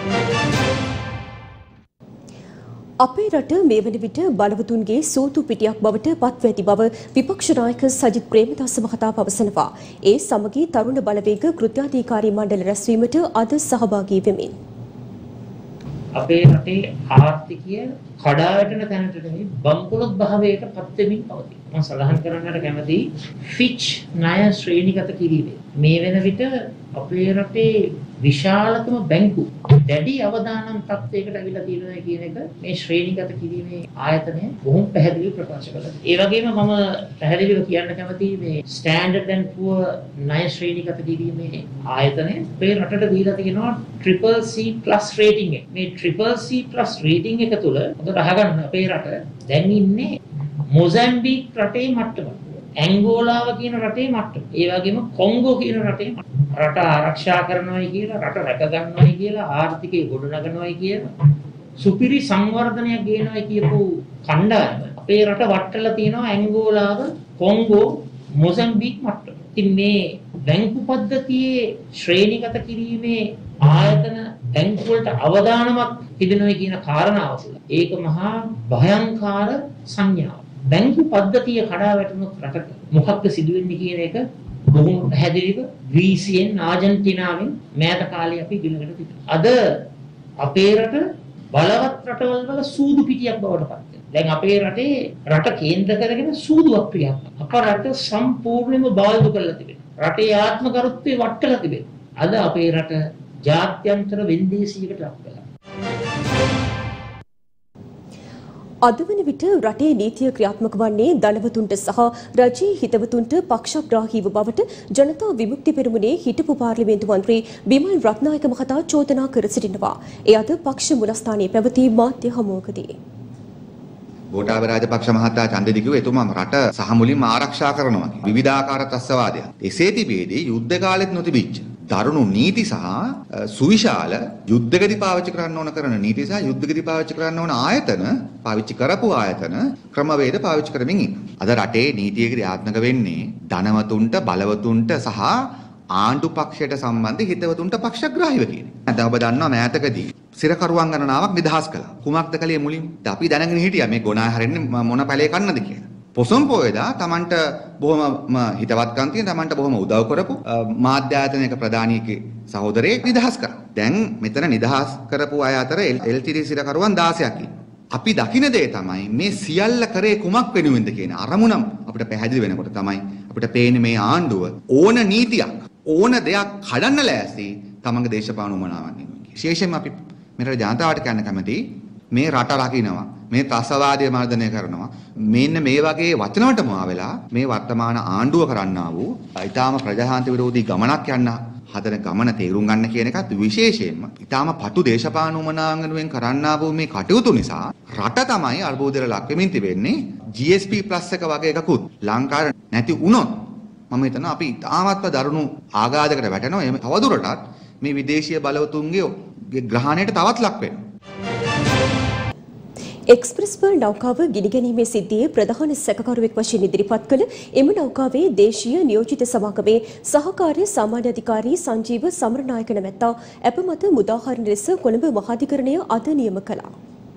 අපේ රට මේ වන විට බලවතුන්ගේ සූතු පිටියක් බවට පත්ව ඇති බව විපක්ෂ නායක සජිත් ප්‍රේමදාස මහතා පවසනවා. ඒ සමගී තරුණ බලවේග කෘත්‍යාධිකාරී මණ්ඩල රැස්වීමට අද සහභාගී වෙමින් අපේ රටේ ආර්ථිකය කඩා වැටෙන තැනට නෙමෙයි බම්පොලොත් භාවයට පත් වෙමින් පවතී. මම සඳහන් කරන්නට කැමතියි ෆිච් ණය ශ්‍රේණිගත කිරීමේ මේ වෙන විට අපේ රටේ විශාලතම බැංකු දැඩි අවදානම් තත්ත්වයකට අවිලා තියෙනවා කියන එක මේ ශ්‍රේණිගත කිරීමේ ආයතනය බොහොම පැහැදිලිව ප්‍රකාශ කළා. ඒ වගේම මම පැහැදිලිව කියන්න කැමතියි මේ ස්ටෑන්ඩඩ් ඇන්ඩ් පුවර් ණය ශ්‍රේණිගත කිරීමේ ආයතනය අපේ රටට දීලා තියෙනවා CCC+ රේටින් එක. මේ CCC+ රේටින් එක තුල හොඳට අහගන්න අපේ රට දැන් ඉන්නේ මොසැම්බික් රටේ මට්ටමක. ඇංගෝලාව කියන රටේ මට්ටම. ඒ වගේම කොංගෝ කියන රටේ මට්ටම. රට ආරක්ෂා කරනවායි කියලා, රට රැක ගන්නවායි කියලා, ආර්ථිකය ගොඩනගනවායි කියලා, සුපිරි සංවර්ධනයක් ගේනවායි කියපු කණ්ඩායම අපේ රට වටලා තියෙනවා ඇංගෝලාව, කොංගෝ, මොසැම්බික් මට්ටම. ඉතින් මේ බැංකු පද්ධතියේ ශ්‍රේණිගත කිරීමේ ආයතන බැංකු වලට අවදානමක් තිබෙනවා කියන කාරණාව තුළ ඒක මහා භයංකාර සංඥාවක්. බැංකු පද්ධතිය කඩා වැටුණොත් රටට මොකක්ද සිදුවෙන්නේ කියන එක බොහොම පැහැදිලිව ග්‍රීසියෙන් ආජන්ටිනාවෙන් මෑත කාලේ අපි ඉගෙනගෙන තිබෙනවා. අද අපේ රට බලවත් රටවල් වල සූදු පිටියක් බවට පත් වෙනවා. දැන් අපේ රටේ රට කේන්ද්‍ර කරගෙන සූදුවක් ක්‍රියාත්මක. අප රට සම්පූර්ණයෙන්ම බාල්දු කරලා තිබෙනවා. රටේ ආත්ම ගරුත්වය වටලා තිබෙනවා. අද අපේ රට ජාත්‍යන්තර වෙන්දේසියකට ලක් වෙලා. අද වන විට රටේ නීතිය ක්‍රියාත්මක වන්නේ ධනවතුන්ට සහ රජයේ හිතවතුන්ට පක්ෂග්‍රාහීව බවට ජනතා විමුක්ති පෙරමුණේ හිටපු පාර්ලිමේන්තු මන්ත්‍රී බිමල් රත්නායක මහතා චෝදනා කර සිටිනවා. ඒ අද පක්ෂ මුලස්ථානයේ පැවති මාධ්‍ය හමුවකදී ගෝඨාභය රාජපක්ෂ මහතා ඡන්දෙදි කිව්වා එතුමා රට සහ මුලින්ම ආරක්ෂා කරනවා. විවිධාකාර ත්‍රස්තවාදයන්. එසේ තිබෙදී යුද්ධ කාලෙත් නොතිබිච්ච දරුණු නීති සහ සුවිශාල යුද්ධගති පාවිච්චි කරන්න ඕන කරන නීති සහ යුද්ධගති පාවිච්චි කරන්න ඕන ආයතන පාවිච්චි කරපු ආයතන ක්‍රමවේද පාවිච්චි කරමින් ඉන්නවා. අද රටේ නීතිය ක්‍රියාත්මක වෙන්නේ ධනවතුන්ට බලවතුන්ට සහ ආණ්ඩු පක්ෂයට සම්බන්ධ හිතවතුන්ට පක්ෂග්‍රාහීව කියන. දැන් ඔබ දන්නවා මෑතකදී සිරකරුවන් ගණනාවක් නිදහස් කළා. කුමක්ද කලේ මුලින්? අපි දැනගෙන හිටියා මේ ගොනා හැරෙන්නේ මොන පැලේ කන්නද කියලා. පොසොන් පොයදා තමන්ට බොහොම හිතවත්කම් තියෙන තමන්ට බොහොම උදව් කරපු මාධ්‍ය ආයතනයක ප්‍රධානීකේ සහෝදරයෙක් නිදහස් කරා. දැන් මෙතන නිදහස් කරපු අය අතර LTD සිරකරුවන් 16ක් ඉන්නවා. අපි දකින දේ තමයි මේ සියල්ල කරේ කුමක් වෙනුවෙන්ද කියන අරමුණ අපිට පැහැදිලි වෙනකොට තමයි අපිට පේන්නේ මේ ආණ්ඩුව ඕන නීතියක් ඕන දෙයක් කඩන්න ලෑස්ති තමන්ගේ දේශපාලන උමනාවන් වෙනුවෙන්. විශේෂයෙන්ම අපි මෙරට ජනතාවට කියන්න කැමතියි මේ රට රකින්නවා මේ ත්‍රස්තවාදය මර්ධනය කරනවා මෙන්න මේ වගේ වචනවලටම ආවෙලා මේ වර්තමාන ආණ්ඩුව කරන්නා වූ ඊටාම ප්‍රජාතන්ත්‍ර විරෝධී ගමනක් යන්න හදන ගමන තේරුම් ගන්න කියන එකත් විශේෂයෙන්ම ඊටාම පටු දේශපාලන උමනාංගනුවෙන් කරන්නා වූ මේ කටයුතු නිසා රට තමයි අර්බුදයට ලක් වෙමින් තිබෙන්නේ. GSP+ එක වගේ එකකුත් ලංකාවේ නැති වුණොත් මම හිතනවා අපි ඊටාමත්ව දරුණු ආඝාතයකට වැටෙනවා. එහෙම තවදුරටත් මේ විදේශීය බලවතුන්ගේ ග්‍රහණයට තවත් ලක් වෙනවා. එක්ස්ප්‍රස් පර්ල් නෞකාව ගිනිගැනීමේ සිද්ධියේ ප්‍රධාන සැකකරුවෙක් වශයෙන් ඉදිරිපත් කළ එම නෞකාවේ දේශීය නියෝජිත සමාගමේ සහකාර්ය සාමාන්‍ය අධිකාරී සංජීව සමරනායක නැමැත්තා අප මත මුදාහරින ලෙස කොළඹ මහාධිකරණය අද නියම කළා.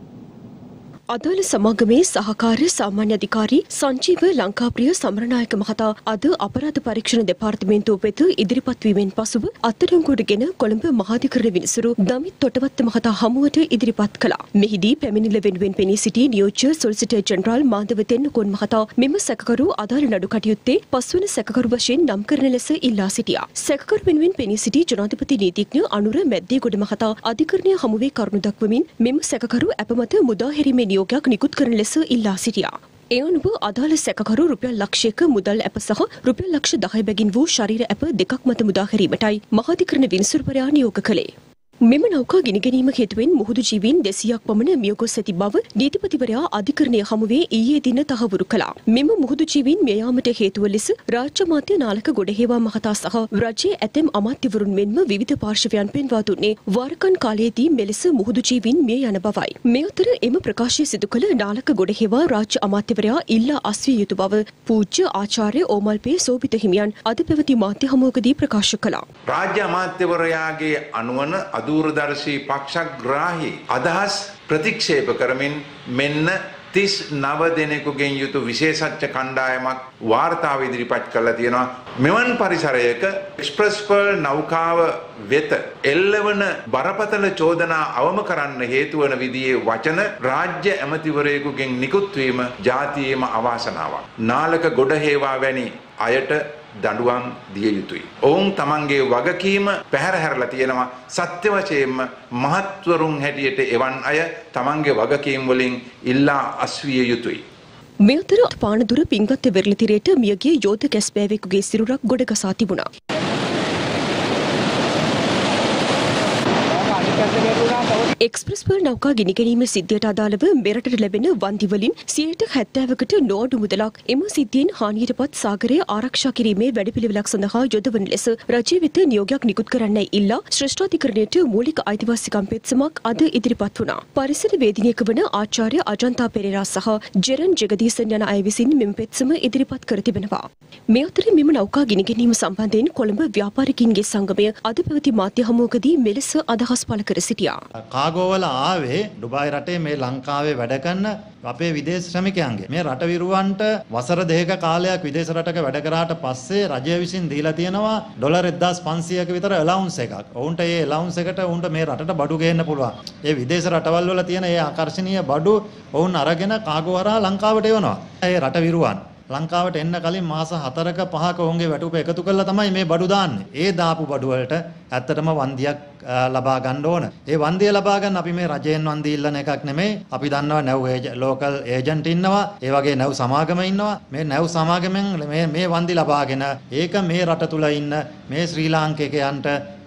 අදාළ සමාගමේ සහකාර්ය සාමාන්‍ය අධිකාරී සංජීව ලංකාප්‍රිය සමරනායක මහතා අද අපරාධ පරීක්ෂණ දෙපාර්තමේන්තුව වෙත ඉදිරිපත් වීමෙන් පසුව අත්අඩංගුවටගෙන කොළඹ මහාධිකරණ විනිසුරු දමිත් තොටවත්ත මහතා හමුවට ඉදිරිපත් කළා. මෙහිදී පැමිණිල්ල වෙනුවෙන් පෙනී සිටි නියෝජ්‍ය සොලිසිටර් ජෙනරාල් මාධව තෙන්නකෝන් මහතා මෙම සැකකරු අදාළ නඩු කටයුත්තේ පස්වන සැකකරු වශයෙන් නම් කරන ලෙස ඉල්ලා සිටියා. සැකකරු වෙනුවෙන් පෙනී සිටි ජනාධිපති නීතිඥ අනුර මැද්දේගොඩ මහතා අධිකරණය හමුවේ කරුණු දක්වමින් මෙම සැකකරු අප මත මුදාහැරීමේ නියෝගයක් නිකුත් කරන ලෙස ඉල්ලා සිටියා. ඒ අනුව අදාළ සැකකරු රුපියල් ලක්ෂයක මුදල් ඇප සහ රුපියල් ලක්ෂ 10 බැගින් වූ ශරීර ඇප දෙකක් මත මුදාහැරීමටයි මහාධිකරණ විනිසුරුවරයා නියෝග කළේ. මෙම නෞකා ගිනිගැනීම හේතුවෙන් මුහුදු ජීවීන් 200ක් පමණ මියගොස් ඇති බව නීතිපතිවරයා අධිකරණය හමුවේ ඊයේ දින තහවුරු කළා. මෙම මුහුදු ජීවීන් මිය යාමට හේතුව ලෙස රාජ්‍ය අමාත්‍ය නාලක ගොඩහේවා මහතා සහ රජයේ ඇතැම් අමාත්‍යවරුන් මෙන්ම විවිධ පාර්ශවයන් පෙන්වා දුන්නේ වාරකන් කාලයේදී මෙලෙස මුහුදු ජීවීන් මිය යන බවයි. මේ අතර එම ප්‍රකාශය සිදු කළ නාලක ගොඩහේවා රාජ්‍ය අමාත්‍යවරයා ඉල්ලා අස්විය යුතු බව පූජ්‍ය ආචාර්ය ඕමල්පේ සෝබිත හිමියන් අද පැවති මාධ්‍ය හමුවකදී ප්‍රකාශ කළා. රාජ්‍ය අමාත්‍යවරයාගේ අනුවන දූරදර්ශී පක්ෂග්‍රාහී අදහස් ප්‍රතික්ෂේප කරමින් මෙන්න 39 දෙනෙකුගෙන් යුතු විශේෂඥ කණ්ඩායමක් වාර්තාව ඉදිරිපත් කරලා තියෙනවා. මෙවන් පරිසරයක එක්ස්ප්‍රස් පර්ල් නෞකාව වෙත එල්ලවන බරපතල චෝදනා අවම කරන්න හේතු වන විදිහේ වචන රාජ්‍ය ඇමතිවරයෙකුගෙන් නිකුත් වීම ජාතියේම අවාසනාවක්. නාලක ගොඩහේවා වැනි අයට දඬුවම් දිය යුතුයි. ඔවුන් තමන්ගේ වගකීම පැහැර හැරලා තියෙනවා. සත්‍ය වශයෙන්ම මහත්වරුන් හැටියට එවන් අය තමන්ගේ වගකීම් වලින් ඉල්ලා අස්විය යුතුයි. මේ අතර පානදුර පින්වත් වෙරළතිරයට මියගිය යෝධ කැස්බෑවෙකුගේ සිරුරක් ගොඩගසා තිබුණා. එක්ස්ප්‍රස් පර්ල් නෞකා ගිනිගැනීම සිද්ධියට අදාළව මෙරටට ලැබෙන වන්දි වලින් 70%කට නොඅඩු මුදලක් එම සිද්ධියෙන් හානියටපත් සාගරය ආරක්ෂා කිරීමේ වැඩපිළිවෙලක් සඳහා යොදවන ලෙස රජය වෙත නියෝගයක් නිකුත් කරන්නයි ඉල්ලා ශ්‍රේෂ්ඨාධිකරණයට මූලික අයිතිවාසිකම් පෙත්සමක් අද ඉදිරිපත් වුණා. පරිසර වේදිනියක වන ආචාර්ය අජන්තා පෙරේරා සහ ජෙරන් ජෙගදීසන් යන අය විසින් මෙම පෙත්සම ඉදිරිපත් කර තිබෙනවා. මේ අතර මෙම නෞකා ගිනිගැනීම සම්බන්ධයෙන් කොළඹ ව්‍යාපාරිකයින්ගේ සංගමය අද පැවති මාධ්‍ය හමුවකදී මෙලෙස අදහස් පළ කර සිටියා. කාගෝවල ආවේ ඩුබායි රටේ මේ ලංකාවේ වැඩ කරන අපේ විදේශ ශ්‍රමිකයන්ගේ මේ රට විරුවන්ට වසර දෙකක කාලයක් විදේශ රටක වැඩ කරාට පස්සේ රජය විසින් දීලා තියෙනවා ඩොලර් 1500ක විතර allowance එකක්. ඔවුන්ට ඒ allowance එකට ඔවුන්ට මේ රටට බඩු ගේන්න පුළුවන්. ඒ විදේශ රටවල් වල තියෙන ඒ ආකර්ශනීය බඩු ඔවුන් අරගෙන කාගෝ හරහා ලංකාවට එවනවා. ඒ රට විරුවන් ලංකාවට එන්න කලින් මාස 4ක 5ක ඔවුන්ගේ වැටුප එකතු කරලා තමයි මේ බඩු දාන්නේ. ඒ දාපු බඩු වලට ඇත්තටම වන්දියක් ලබා ගන්න ඕන. ඒ වන්දිය ලබා ගන්න අපි මේ රජයෙන් වන්දි ඉල්ලන එකක් නෙමෙයි. අපි දන්නවා නැව් ලෝකල් ඒජන්ට් ඉන්නවා. ඒ වගේ නැව් සමාගම ඉන්නවා. මේ නැව් සමාගමෙන් මේ වන්දි ලබාගෙන ඒක මේ රට තුල ඉන්න මේ ශ්‍රී ලාංකිකයන්ට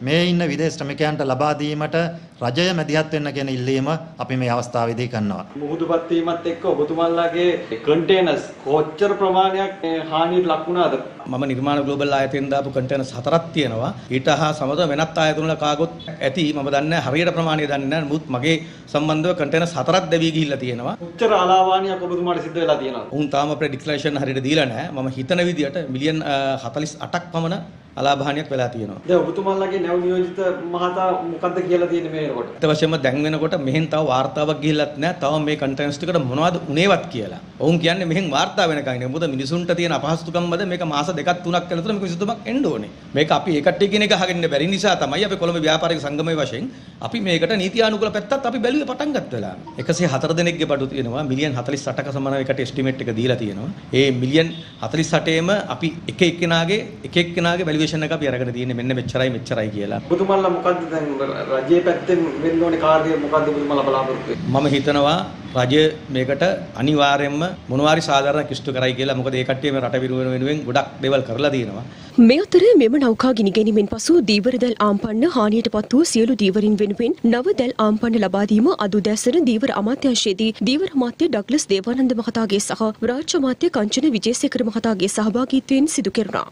මේ ඉන්න විදේශ ශ්‍රමිකයන්ට ලබා දීමට රජය මැදිහත් වෙන්න කියන ඉල්ලීම අපි මේ අවස්ථාවේදී කරනවා. මුහුදුපත් වීමත් එක්ක ඔබතුමාලාගේ කන්ටේනර්ස් කොච්චර ප්‍රමාණයක් හානියට ලක් වුණාද? මම නිර්මාණ ග්ලෝබල් ආයතනයෙන් දාපු කන්ටේනර්ස් 4ක් තියෙනවා. ඊට හා සමග වෙනත් ආයතන වල කාගොත් ඇති මම දන්නේ හරියට ප්‍රමාණය දන්නේ නැහැ. නමුත් මගේ සම්බන්ධව කන්ටේනර්ස් 4ක් දැවි ගිහිල්ලා තියෙනවා. කොච්චර අලාවානියක් ඔබතුමාට සිද්ධ වෙලා තියෙනවද? උන් තාම අපේ ඩික්ලරේෂන් හරියට දීලා නැහැ. මම හිතන විදියට මිලියන් 48ක් පමණ අලාභානියක් වෙලා තියෙනවා. දැන් ඔබතුමාලාගේ නැව නියෝජිත මහතා මොකද්ද කියලා තියෙන්නේ මේ වෙනකොට? ඒත් වශයෙන්ම දැන් වෙනකොට මෙහෙන් තව වාර්තාවක් ගිහිල්ලත් නැහැ. තව මේ කන්ටේනර්ස් ටිකට මොනවද උනේවත් කියලා. ඔවුන් කියන්නේ මෙහෙන් වාර්තා වෙනකන් නේ. මොකද මිනිසුන්ට තියෙන අපහසුකම් මැද මේක මාස 2-3ක් කලතර මේක විසඳුමක් එන්න ඕනේ. මේක අපි ඒ කට්ටිය කියන එක අහගෙන බැරි නිසා තමයි අපි කොළඹ ව්‍යාපාරික සංගමයේ වශයෙන් අපි මේකට නීතියානුකූල පැත්තත් අපි බැලුවේ පටන් ගත්ත වෙලාව. 104 දෙනෙක්ගේ බඩු තියෙනවා. මිලියන් 48ක සමාන එකට එස්ටිමේට් එක දීලා තියෙනවා. ඒ මිලියන් 48ේම අපි එක එක්කෙනාගේ වැලියේෂන් එක අපි අරගෙන තියෙන්නේ මෙන්න මෙච්චරයි කියලා. ඔබතුමාලා මොකද්ද දැන් රජයේ පැත්තෙන් වෙන්න ඕනේ කාර්යය මොකද්ද ඔබතුමාලා බලාපොරොත්තු වෙන්නේ? මම හිතනවා රජය මේකට අනිවාර්යයෙන්ම මොනවාරි සාධාරණ කිෂ්ඨ කරයි කියලා. මොකද ඒ කට්ටිය මේ රට විරුවන වෙනුවෙන් ගොඩක් දේවල් කරලා තියෙනවා. මේ අතර මෙම නෞකා ගිනිගැනීමෙන් පසු දීවර දැල් ආම්පන්න හානියටපත් වූ සියලු දීවරින් වෙනුවෙන් නව දැල් ආම්පන්න ලබා දීම අද උදෑසන දීවර අමාත්‍යාංශයේදී දීවර අමාත්‍ය ඩග්ලස් දේවානන්ද මහතාගේ සහ රාජ්‍ය අමාත්‍ය කංචන විජේසේකර මහතාගේ සහභාගීත්වයෙන් සිදු කෙරුණා.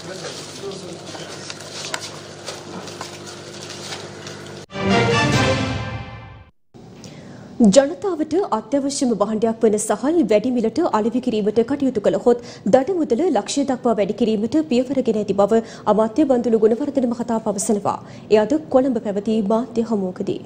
ජනතාවට අත්‍යවශ්‍යම භාණ්ඩයක් වන සහල් වැඩි මිලට අලෙවි කිරීමට කටයුතු කළහොත් දඩ මුදල ලක්ෂය දක්වා වැඩි කිරීමට පියවරගෙන ඇති බව අමාත්‍ය බන්දුලු ගුණවර්ධන මහතා පවසනවා. එය අද කොළඹ පැවති මාධ්‍ය හමුවකදී.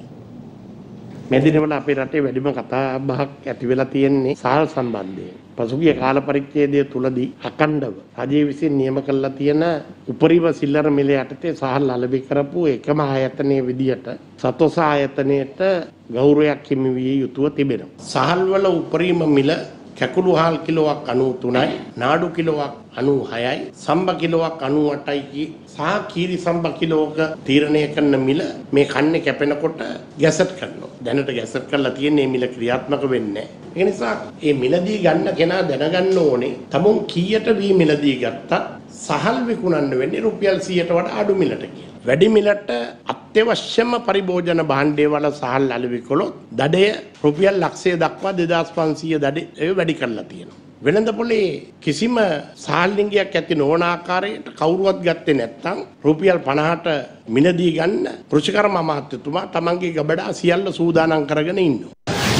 මේ දිනවල අපේ රටේ වැඩිම කතා බහක් ඇති වෙලා තියෙන්නේ සහල් සම්බන්ධයෙන්. පසුගිය කාල පරිච්ඡේදය තුලදී අකණ්ඩව රජයේ විසින් නියම කළා තියෙන උපරිම සිල්ලර මිල යටතේ සහල් අලෙවි කරපු එකම ආයතනයේ විදියට සතොස ආයතනයට ගෞරවයක් හිමි විය යුතුව තිබෙනවා. සහල් වල උපරිම මිල කැකුළු හාල් කිලෝවක් 93යි, නාඩු කිලෝවක් 96යි, සම්බ කිලෝවක් 98යි සහ කීරි සම්බ කිලෝක තීරණය කරන මිල මේ කන්නේ කැපෙනකොට ගැසට් කරනවා. දැනට ගැසට් කරලා තියෙන්නේ මිල ක්‍රියාත්මක වෙන්නේ නැහැ. ඒ නිසා මේ මිලදී ගන්න කෙනා දැනගන්න ඕනේ තමුන් කීයට වී මිලදී ගත්තත් සහල් විකුණන්න වෙන්නේ රුපියල් 100ට වඩා අඩු මිලට කියලා. වැඩි මිලට අත්‍යවශ්‍යම පරිභෝජන භාණ්ඩය වල සහල් අලෙවි කළොත් දඩය රුපියල් ලක්ෂය දක්වා 2500 දඩේ වැඩි කරලා තියෙනවා. වෙළඳ පොලේ කිසිම සහල් ලිංගයක් ඇති නොවන ආකාරයට කවුරුවත් ගත්තේ නැත්නම් රුපියල් 50ට මිලදී ගන්න කෘෂිකර්ම අමාත්‍යතුමා තමන්ගේ ගබඩා සියල්ල සූදානම් කරගෙන ඉන්නවා.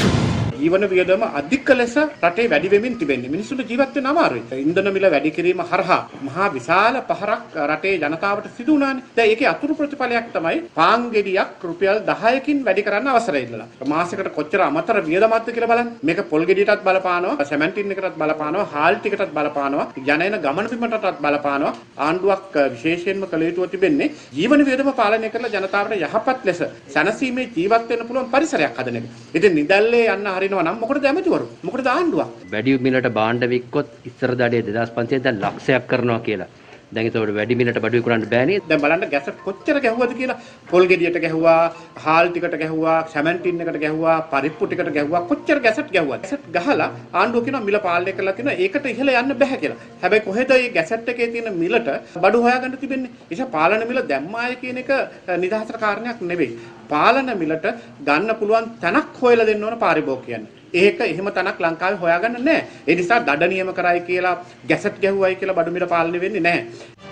ජීවන වියදම අධික ලෙස රටේ වැඩි වෙමින් තිබෙන්නේ. මිනිසුන්ට ජීවත් වෙන්න අමාරුයි. ඉන්ධන මිල වැඩි කිරීම හරහා මහා විශාල පහරක් රටේ ජනතාවට සිදු වුණානේ. දැන් ඒකේ අතුරු ප්‍රතිඵලයක් තමයි පාන් ගෙඩියක් රුපියල් 10කින් වැඩි කරන්න අවසරයි ඉඳලා. මාසෙකට කොච්චර අමතර වියදමක්ද කියලා බලන්න. මේක පොල් ගෙඩියටත් බලපානවා, සැමන්ටින් එකටත් බලපානවා, හාල් ටිකටත් බලපානවා, ජනේන ගමන බිමටත් බලපානවා. ආණ්ඩුවක් විශේෂයෙන්ම කළ යුතුව තිබෙන්නේ ජීවන වියදම පාලනය කරලා ජනතාවට යහපත් ලෙස සැනසීමේ ජීවත් වෙන්න පුළුවන් පරිසරයක් හදන එක. ඉතින් නිදැල්ලේ යන්න හරිනවා නම් මොකටද ඇමතිවරු? මොකටද ආණ්ඩුවක්? වැඩි මිලට භාණ්ඩ වික්කොත් ඉස්සර දඩේ 2500 දැන් ලක්ෂයක් කරනවා කියලා. දැන් ඒතකොට වැඩි මිලට බඩු විකුණන්න බෑනේ. දැන් බලන්න ගැසට් කොච්චර ගැහුවද කියලා. පොල් ගෙඩියට ගැහුවා, හාල් ටිකට ගැහුවා, සැමන්ටින් එකට ගැහුවා, පරිප්පු ටිකට ගැහුවා. කොච්චර ගැසට් ගැහුවද? ගැසට් ගහලා ආණ්ඩුව කියනවා මිල පාලනය කරලා තියෙනවා. ඒකට ඉහළ යන්න බෑ කියලා. හැබැයි කොහෙද මේ ගැසට් එකේ තියෙන මිලට බඩු හොයාගන්න තිබෙන්නේ? ඒස පාලන මිල දැම්මාය කියන එක නිදහසට කාරණයක් නෙවෙයි. පාලන මිලට ගන්න පුළුවන් තැනක් හොයලා දෙන්න ඕන පාරිභෝගිකයන්. ඒක එහෙම තැනක් ලංකාවේ හොයාගන්න නැහැ. ඒ නිසා දඩ නියම කරයි කියලා ගැසට් ගැහුවයි කියලා බඩු මිල පාලනය වෙන්නේ නැහැ.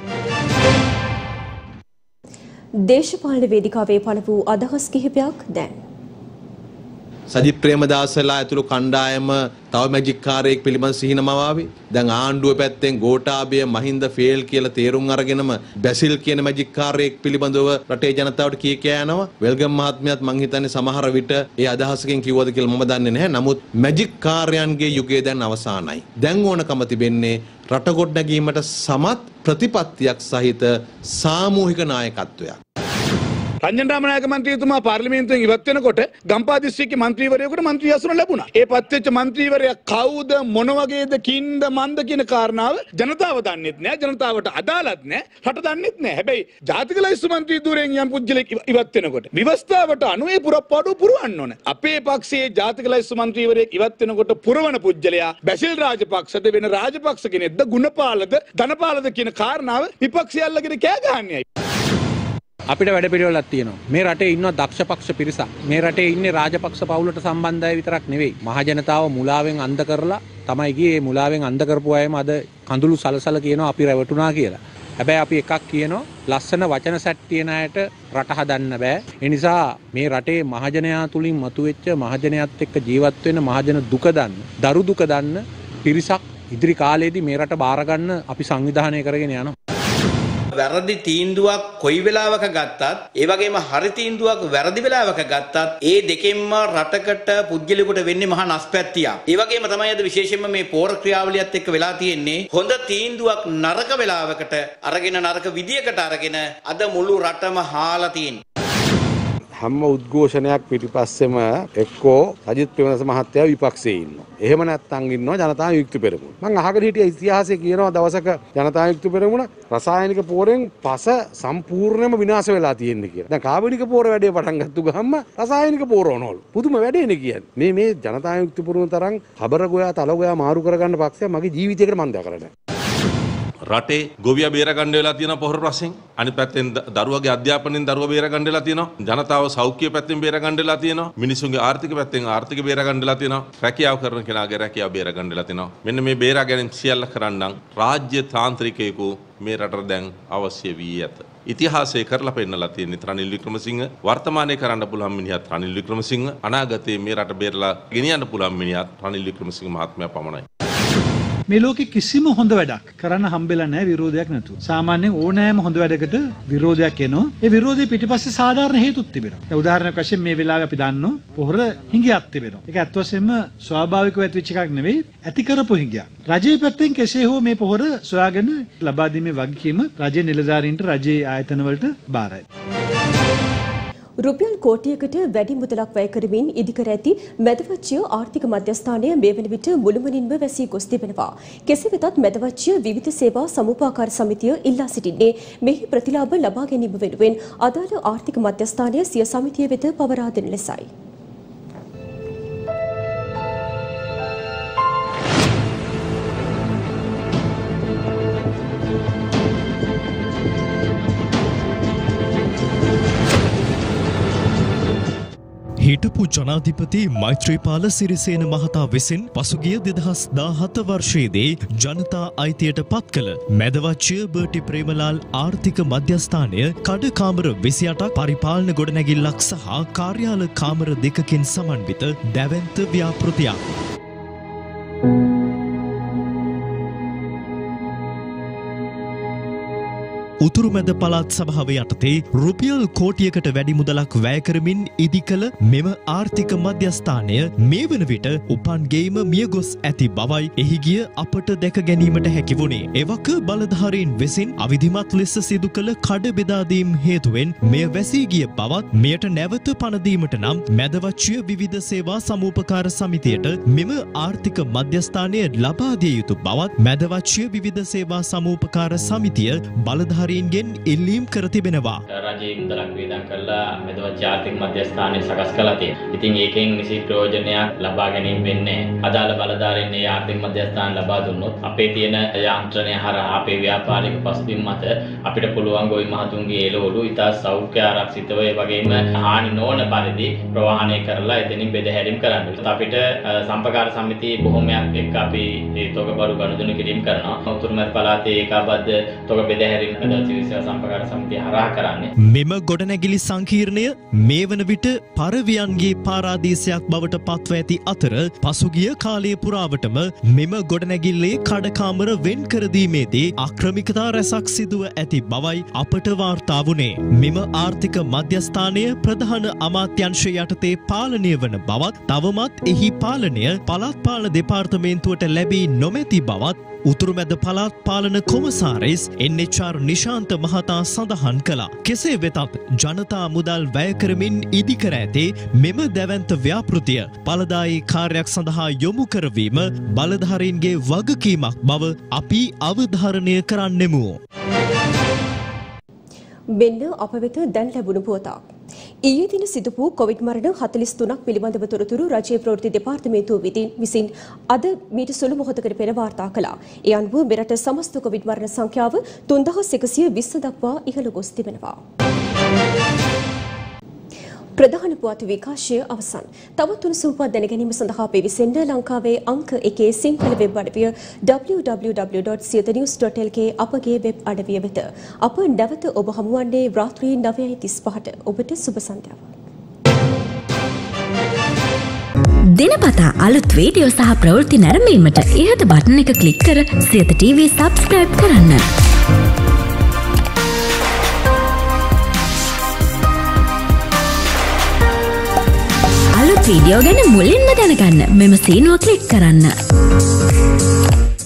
දේශපාලන වේදිකාවේ පළ වූ අදහස් කිහිපයක් දැන්. සජිත් ප්‍රේමදාසලා ඇතුළු කණ්ඩායම තව මැජික් කාරයෙක් පිළිබඳ සිහිනමවාවේ. දැන් ආණ්ඩුව පැත්තෙන් ගෝඨාභය මහින්ද ෆේල් කියලා තේරුම් අරගෙනම බැසිල් කියන මැජික් කාරයෙක් පිළිබඳව රටේ ජනතාවට කිය යනවා. වෙල්ගම් මහත්මයාත් මං හිතන්නේ සමහර විට ඒ අදහසකින් කිව්වද කියලා මම දන්නේ නැහැ. නමුත් මැජික් කාර්යයන්ගේ යුගය දැන් අවසానයි. දැන් ඕනකම තිබෙන්නේ රට ගොඩනැගීමට සමත් ප්‍රතිපත්තියක් සහිත සාමූහික නායකත්වයක්. රංජන් රාමනායක මන්ත්‍රීතුමා පාර්ලිමේන්තුවෙන් ඉවත් වෙනකොට ගම්පහ දිස්ත්‍රික්කයේ මන්ත්‍රීවරයෙකුට මන්ත්‍රී ආසන ලැබුණා. ඒ පත්වෙච්ච මන්ත්‍රීවරයා කවුද මොන වගේද කින්ද මන්ද කියන කාරණාව ජනතාව දන්නෙත් නෑ. ජනතාවට අදාළත් නෑ. රට දන්නෙත් නෑ. හැබැයි ජාතික ලයිස්තු මන්ත්‍රී ධුරයෙන් යම් පුජ්‍යලෙක් ඉවත් වෙනකොට විවස්ථාවට අනුව ඒ පුරප්පාඩුව පුරවන්න ඕන. අපේ පක්ෂයේ ජාතික ලයිස්තු මන්ත්‍රීවරයෙක් ඉවත් වෙනකොට පුරවන පුජ්‍යලයා බැසිල් රාජපක්ෂද වෙන රාජපක්ෂ කෙනෙක්ද ගුණපාලද ධනපාලද කියන කාරණාව විපක්ෂය අල්ලගෙන කෑ ගහන්නේ. අපිට වැඩ පිළිවෙලක් තියෙනවා. මේ රටේ ඉන්න දක්ෂ පක්ෂ පිරිසක්. මේ රටේ ඉන්නේ රාජපක්ෂ පවුලට සම්බන්ධ අය විතරක් නෙවෙයි. මහජනතාව මුලාවෙන් අන්ධ කරලා තමයි ගියේ. මුලාවෙන් අන්ධ කරපු අයම අද කඳුළු සලසල කියනවා අපි රැවටුණා කියලා. හැබැයි අපි එකක් කියනවා ලස්සන වචන සැට් තියෙන අයට රට හදන්න බෑ. ඒ නිසා මේ රටේ මහජනයා තුලින් මතුවෙච්ච මහජනයාත් එක්ක ජීවත් වෙන මහජන දුක දන්න, දරු දුක දන්න පිරිසක් ඉදිරි කාලේදී මේ රට බාර ගන්න අපි සංවිධානය කරගෙන යනවා. වැරදි තීන්දුවක් කොයි වෙලාවක ගත්තත් ඒ වගේම හරි තීන්දුවක් වැරදි වෙලාවක ගත්තත් ඒ දෙකෙන්ම රටකට පුද්ගලයෙකුට වෙන්නේ මහා නස්පැත්තියක්. ඒ වගේම තමයි අද විශේෂයෙන්ම මේ පෝර ක්‍රියාවලියත් එක්ක වෙලා තියෙන්නේ හොඳ තීන්දුවක් නරක වෙලාවකට අරගෙන නරක විදියකට අරගෙන අද මුළු රටම හාලා තියෙන්නේ. හැම උද්ඝෝෂණයක් පිටිපස්සෙම එක්කෝ සජිත් ප්‍රේමදාස මහත්තයා විපක්ෂයේ ඉන්නවා. එහෙම නැත්නම් ඉන්නවා ජනතා විමුක්ති පෙරමුණ. මම අහගෙන හිටිය ඉතිහාසයේ කියනවා දවසක ජනතා විමුක්ති පෙරමුණ රසායනික පෝරෙන් පස සම්පූර්ණයෙන්ම විනාශ වෙලා තියෙන්නේ කියලා. දැන් කාබනික පෝර වැඩේ පටන් ගත්තු ගමන් රසායනික පෝරවනවලු. පුදුම වැඩේනේ කියන්නේ. මේ ජනතා විමුක්ති පෙරමුණ තරම් හබර ගෝයා තල ගෝයා මාරු කරගන්න පක්ෂයක් මගේ ජීවිතේකට මම දැකලා නැහැ. රටේ ගොවියා බේරගන්න වෙලා තියෙන පොහොර රසෙන් අනිත් පැත්තෙන් දරුවගේ අධ්‍යාපනයෙන් දරුවා බේරගන්න වෙලා තියෙනවා ජනතාව සෞඛ්‍ය පැත්තෙන් බේරගන්න වෙලා තියෙනවා මිනිසුන්ගේ ආර්ථික පැත්තෙන් ආර්ථික බේරගන්න වෙලා තියෙනවා රැකියාව කරන කෙනාගේ රැකියාව බේරගන්න වෙලා තියෙනවා මෙන්න මේ බේරා ගැනීම සියල්ල කරන්නම් රාජ්‍ය තාන්ත්‍රිකයෙකු මේ රටට දැන් අවශ්‍ය වී ඇත ඉතිහාසයේ කරලා පෙන්නලා තියෙන රනිල් වික්‍රමසිංහ වර්තමානයේ කරන්න පුළුවන් මිනිහත් රනිල් වික්‍රමසිංහ අනාගතයේ මේ රට බේරලා ගෙනියන්න පුළුවන් මිනිහත් රනිල් වික්‍රමසිංහ මහත්මයා පමණයි මේ ලෝකෙ කිසිම හොඳ වැඩක් කරන්න හම්බෙලා නැහැ විරෝධයක් නැතුව. සාමාන්‍යයෙන් ඕනෑම හොඳ වැඩකට විරෝධයක් එනවා. ඒ විරෝධය පිටිපස්සේ සාධාරණ හේතුත් තිබෙනවා. දැන් උදාහරණයක් වශයෙන් මේ වෙලාවේ අපි දන්නවා පොහොර හිඟයක් තිබෙනවා. ඒක ඇත්ත වශයෙන්ම ස්වාභාවිකව ඇතිවෙච්ච එකක් නෙවෙයි ඇති කරපු හිඟයක්. රජයේ පැත්තෙන් කෙසේ හෝ මේ පොහොර සොයාගෙන ලබා දීමේ වගකීම රජයේ නිලධාරීන්ට රජයේ ආයතන වලට බාරයි. රුපියල් කෝටියකට වැඩි මුදලක් වැය කරමින් ඉදිකර ඇති මැදවච්චිය ආර්ථික මධ්‍යස්ථානය මේ වන විට මුළුමනින්ම වැසී ගොස් තිබෙනවා. කෙසේ වෙතත් මැදවච්චිය විවිධ සේවා සමුපාකාර සමිතිය ඉල්ලා සිටින්නේ මෙහි ප්‍රතිලාභ ලබා ගැනීම වෙනුවෙන් අදාළ ආර්ථික මධ්‍යස්ථානය සිය සමිතිය වෙත පවරා දෙන ලෙසයි. හිටපු ජනාධිපති මෛත්‍රීපාල සිරිසේන මහතා විසින් පසුගිය 2017 වර්ෂයේදී ජනතා අයිතියට පත් කළ මැදවච්චිය බර්ටි ප්‍රේමලාල් ආර්ථික මධ්‍යස්ථානය කඩ කාමර 28ක් පරිපාලන ගොඩනැගිල්ලක් සහ කාර්යාල කාමර දෙකකින් සමන්විත දැවැන්ත ව්‍යාපෘතියක්. උතුරුමැද පළාත් සභාව යටතේ රුපියල් කෝටියකට වැඩි මුදලක් වැය කරමින් ඉදිකළ මෙම ආර්ථික මධ්‍යස්ථානය මේ වන විට උපන් ගෙයිම මියගොස් ඇති බවයි එහි ගිය අපට දැක ගැනීමට හැකි වුණේ. එවක බලධාරීන් විසින් අවිධිමත් ලෙස සිදු කළ කඩ බෙදා දීම් හේතුවෙන් මෙය වැසී ගිය බවත් මෙයට නැවත පණ දීමට නම් මැදවච්චිය විවිධ සේවා සමූපකාර සමිතියට මෙම ආර්ථික මධ්‍යස්ථානය ලබා දිය යුතු බවත් මැදවච්චිය විවිධ සේවා සමූපකාර සමිතිය බලධාරීන් ගෙන් ඉල්ලීම් කර තිබෙනවා. රජයේ මුදලක් වේදම් කරලා මෙදවච්ච ආර්ථික මධ්‍යස්ථානය සකස් කළා තියෙනවා. ඉතින් ඒකෙන් නිසි ප්‍රයෝජනයක් ලබා ගැනීම වෙන්නේ අදාළ බලධාරීන් මේ ආර්ථික මධ්‍යස්ථාන ලබා දුන්නොත් අපේ තියෙන යාන්ත්‍රණය හරහා අපේ ව්‍යාපාරික පසුබිම් මත අපිට පුළුවන් ගොවි මහතුන්ගේ එළවලු ඉතා සෞඛ්‍ය ආරක්ෂිතව ඒ වගේම හානි නොවන පරිදි ප්‍රවාහනය කරලා එතනින් බෙදහැරීම් කරන්න. අපිට සම්පකාර සමිතියේ බොහොමයක් එක්ක අපි ඒ තොග බඩු ගනුදෙනු කිරීම කරනවා. උතුරුමැද පළාතේ ඒකාබද්ධ තොග බෙදහැරීම් සම්පකාර සමිතිය හරහා කරන්නේ. මෙම ගොඩනැගිලි සංකීර්ණය මේ වන විට පරවියන්ගේ පාරාදීසයක් බවට පත්ව ඇති අතර පසුගිය කාලය පුරාවටම මෙම ගොඩනැගිල්ලේ කඩකාමර වෙන් කර දීමේදී අක්‍රමිකතා රැසක් සිදුව ඇති බවයි අපට වාර්තා වුණේ. මෙම ආර්ථික මධ්‍යස්ථානය ප්‍රධාන අමාත්‍යංශ යටතේ පාලනය වන බවත් තවමත් එහි පාලනය පළාත් පාලන දෙපාර්තමේන්තුවට ලැබී නොමැති බවත් උතුරුමැද පළාත් පාලන කොමසාරිස් එන්.එච්.ආර්. නිශාන්ත මහතා සඳහන් කළා. කෙසේ වෙතත් ජනතා මුදල් වැය කරමින් ඉදිකර ඇතේ මෙම දැවැන්ත ව්‍යාපෘතිය ඵලදායී කාර්යයක් සඳහා යොමු කරවීම බලධාරීන්ගේ වගකීමක් බව අපි අවධාරණය කරන්නෙමු. මෙන්න අප වෙත දැන් ලැබුණු පුවතක්. ඊයේ දින සිදු වූ කොවිඩ් මරණ 43ක් පිළිබඳව තොරතුරු රජයේ ප්‍රවෘත්ති දෙපාර්තමේන්තුව විසින් අද මීට සුළු මොහොතකට පෙර වාර්තා කළා. ඒ අනුව මෙරට සමස්ත කොවිඩ් මරණ සංඛ්‍යාව 3120 දක්වා ඉහළ ගොස් තිබෙනවා. ප්‍රධාන පුවත් විකාශය අවසන්. තවත් උණුසුම් පුවත් දැනගැනීම සඳහා පිවිසෙන්න ලංකාවේ අංක 1 සිංහල වෙබ් අඩවිය www.siyanews.lk අපගේ වෙබ් අඩවිය වෙත. අප නැවත ඔබ හමුවන්නේ රාත්‍රී 9:35ට. ඔබට සුබ සන්ධ්‍යාවක්. දිනපතා අලුත් වීඩියෝ සහ ප්‍රවෘත්ති නැරඹීමට ඉහත බටන් එක ක්ලික් කර සියත TV සබ්ස්ක්‍රයිබ් කරන්න. අලුත් වීඩියෝ ගැන මුලින්ම දැනගන්න මෙම සීනුව ක්ලික් කරන්න.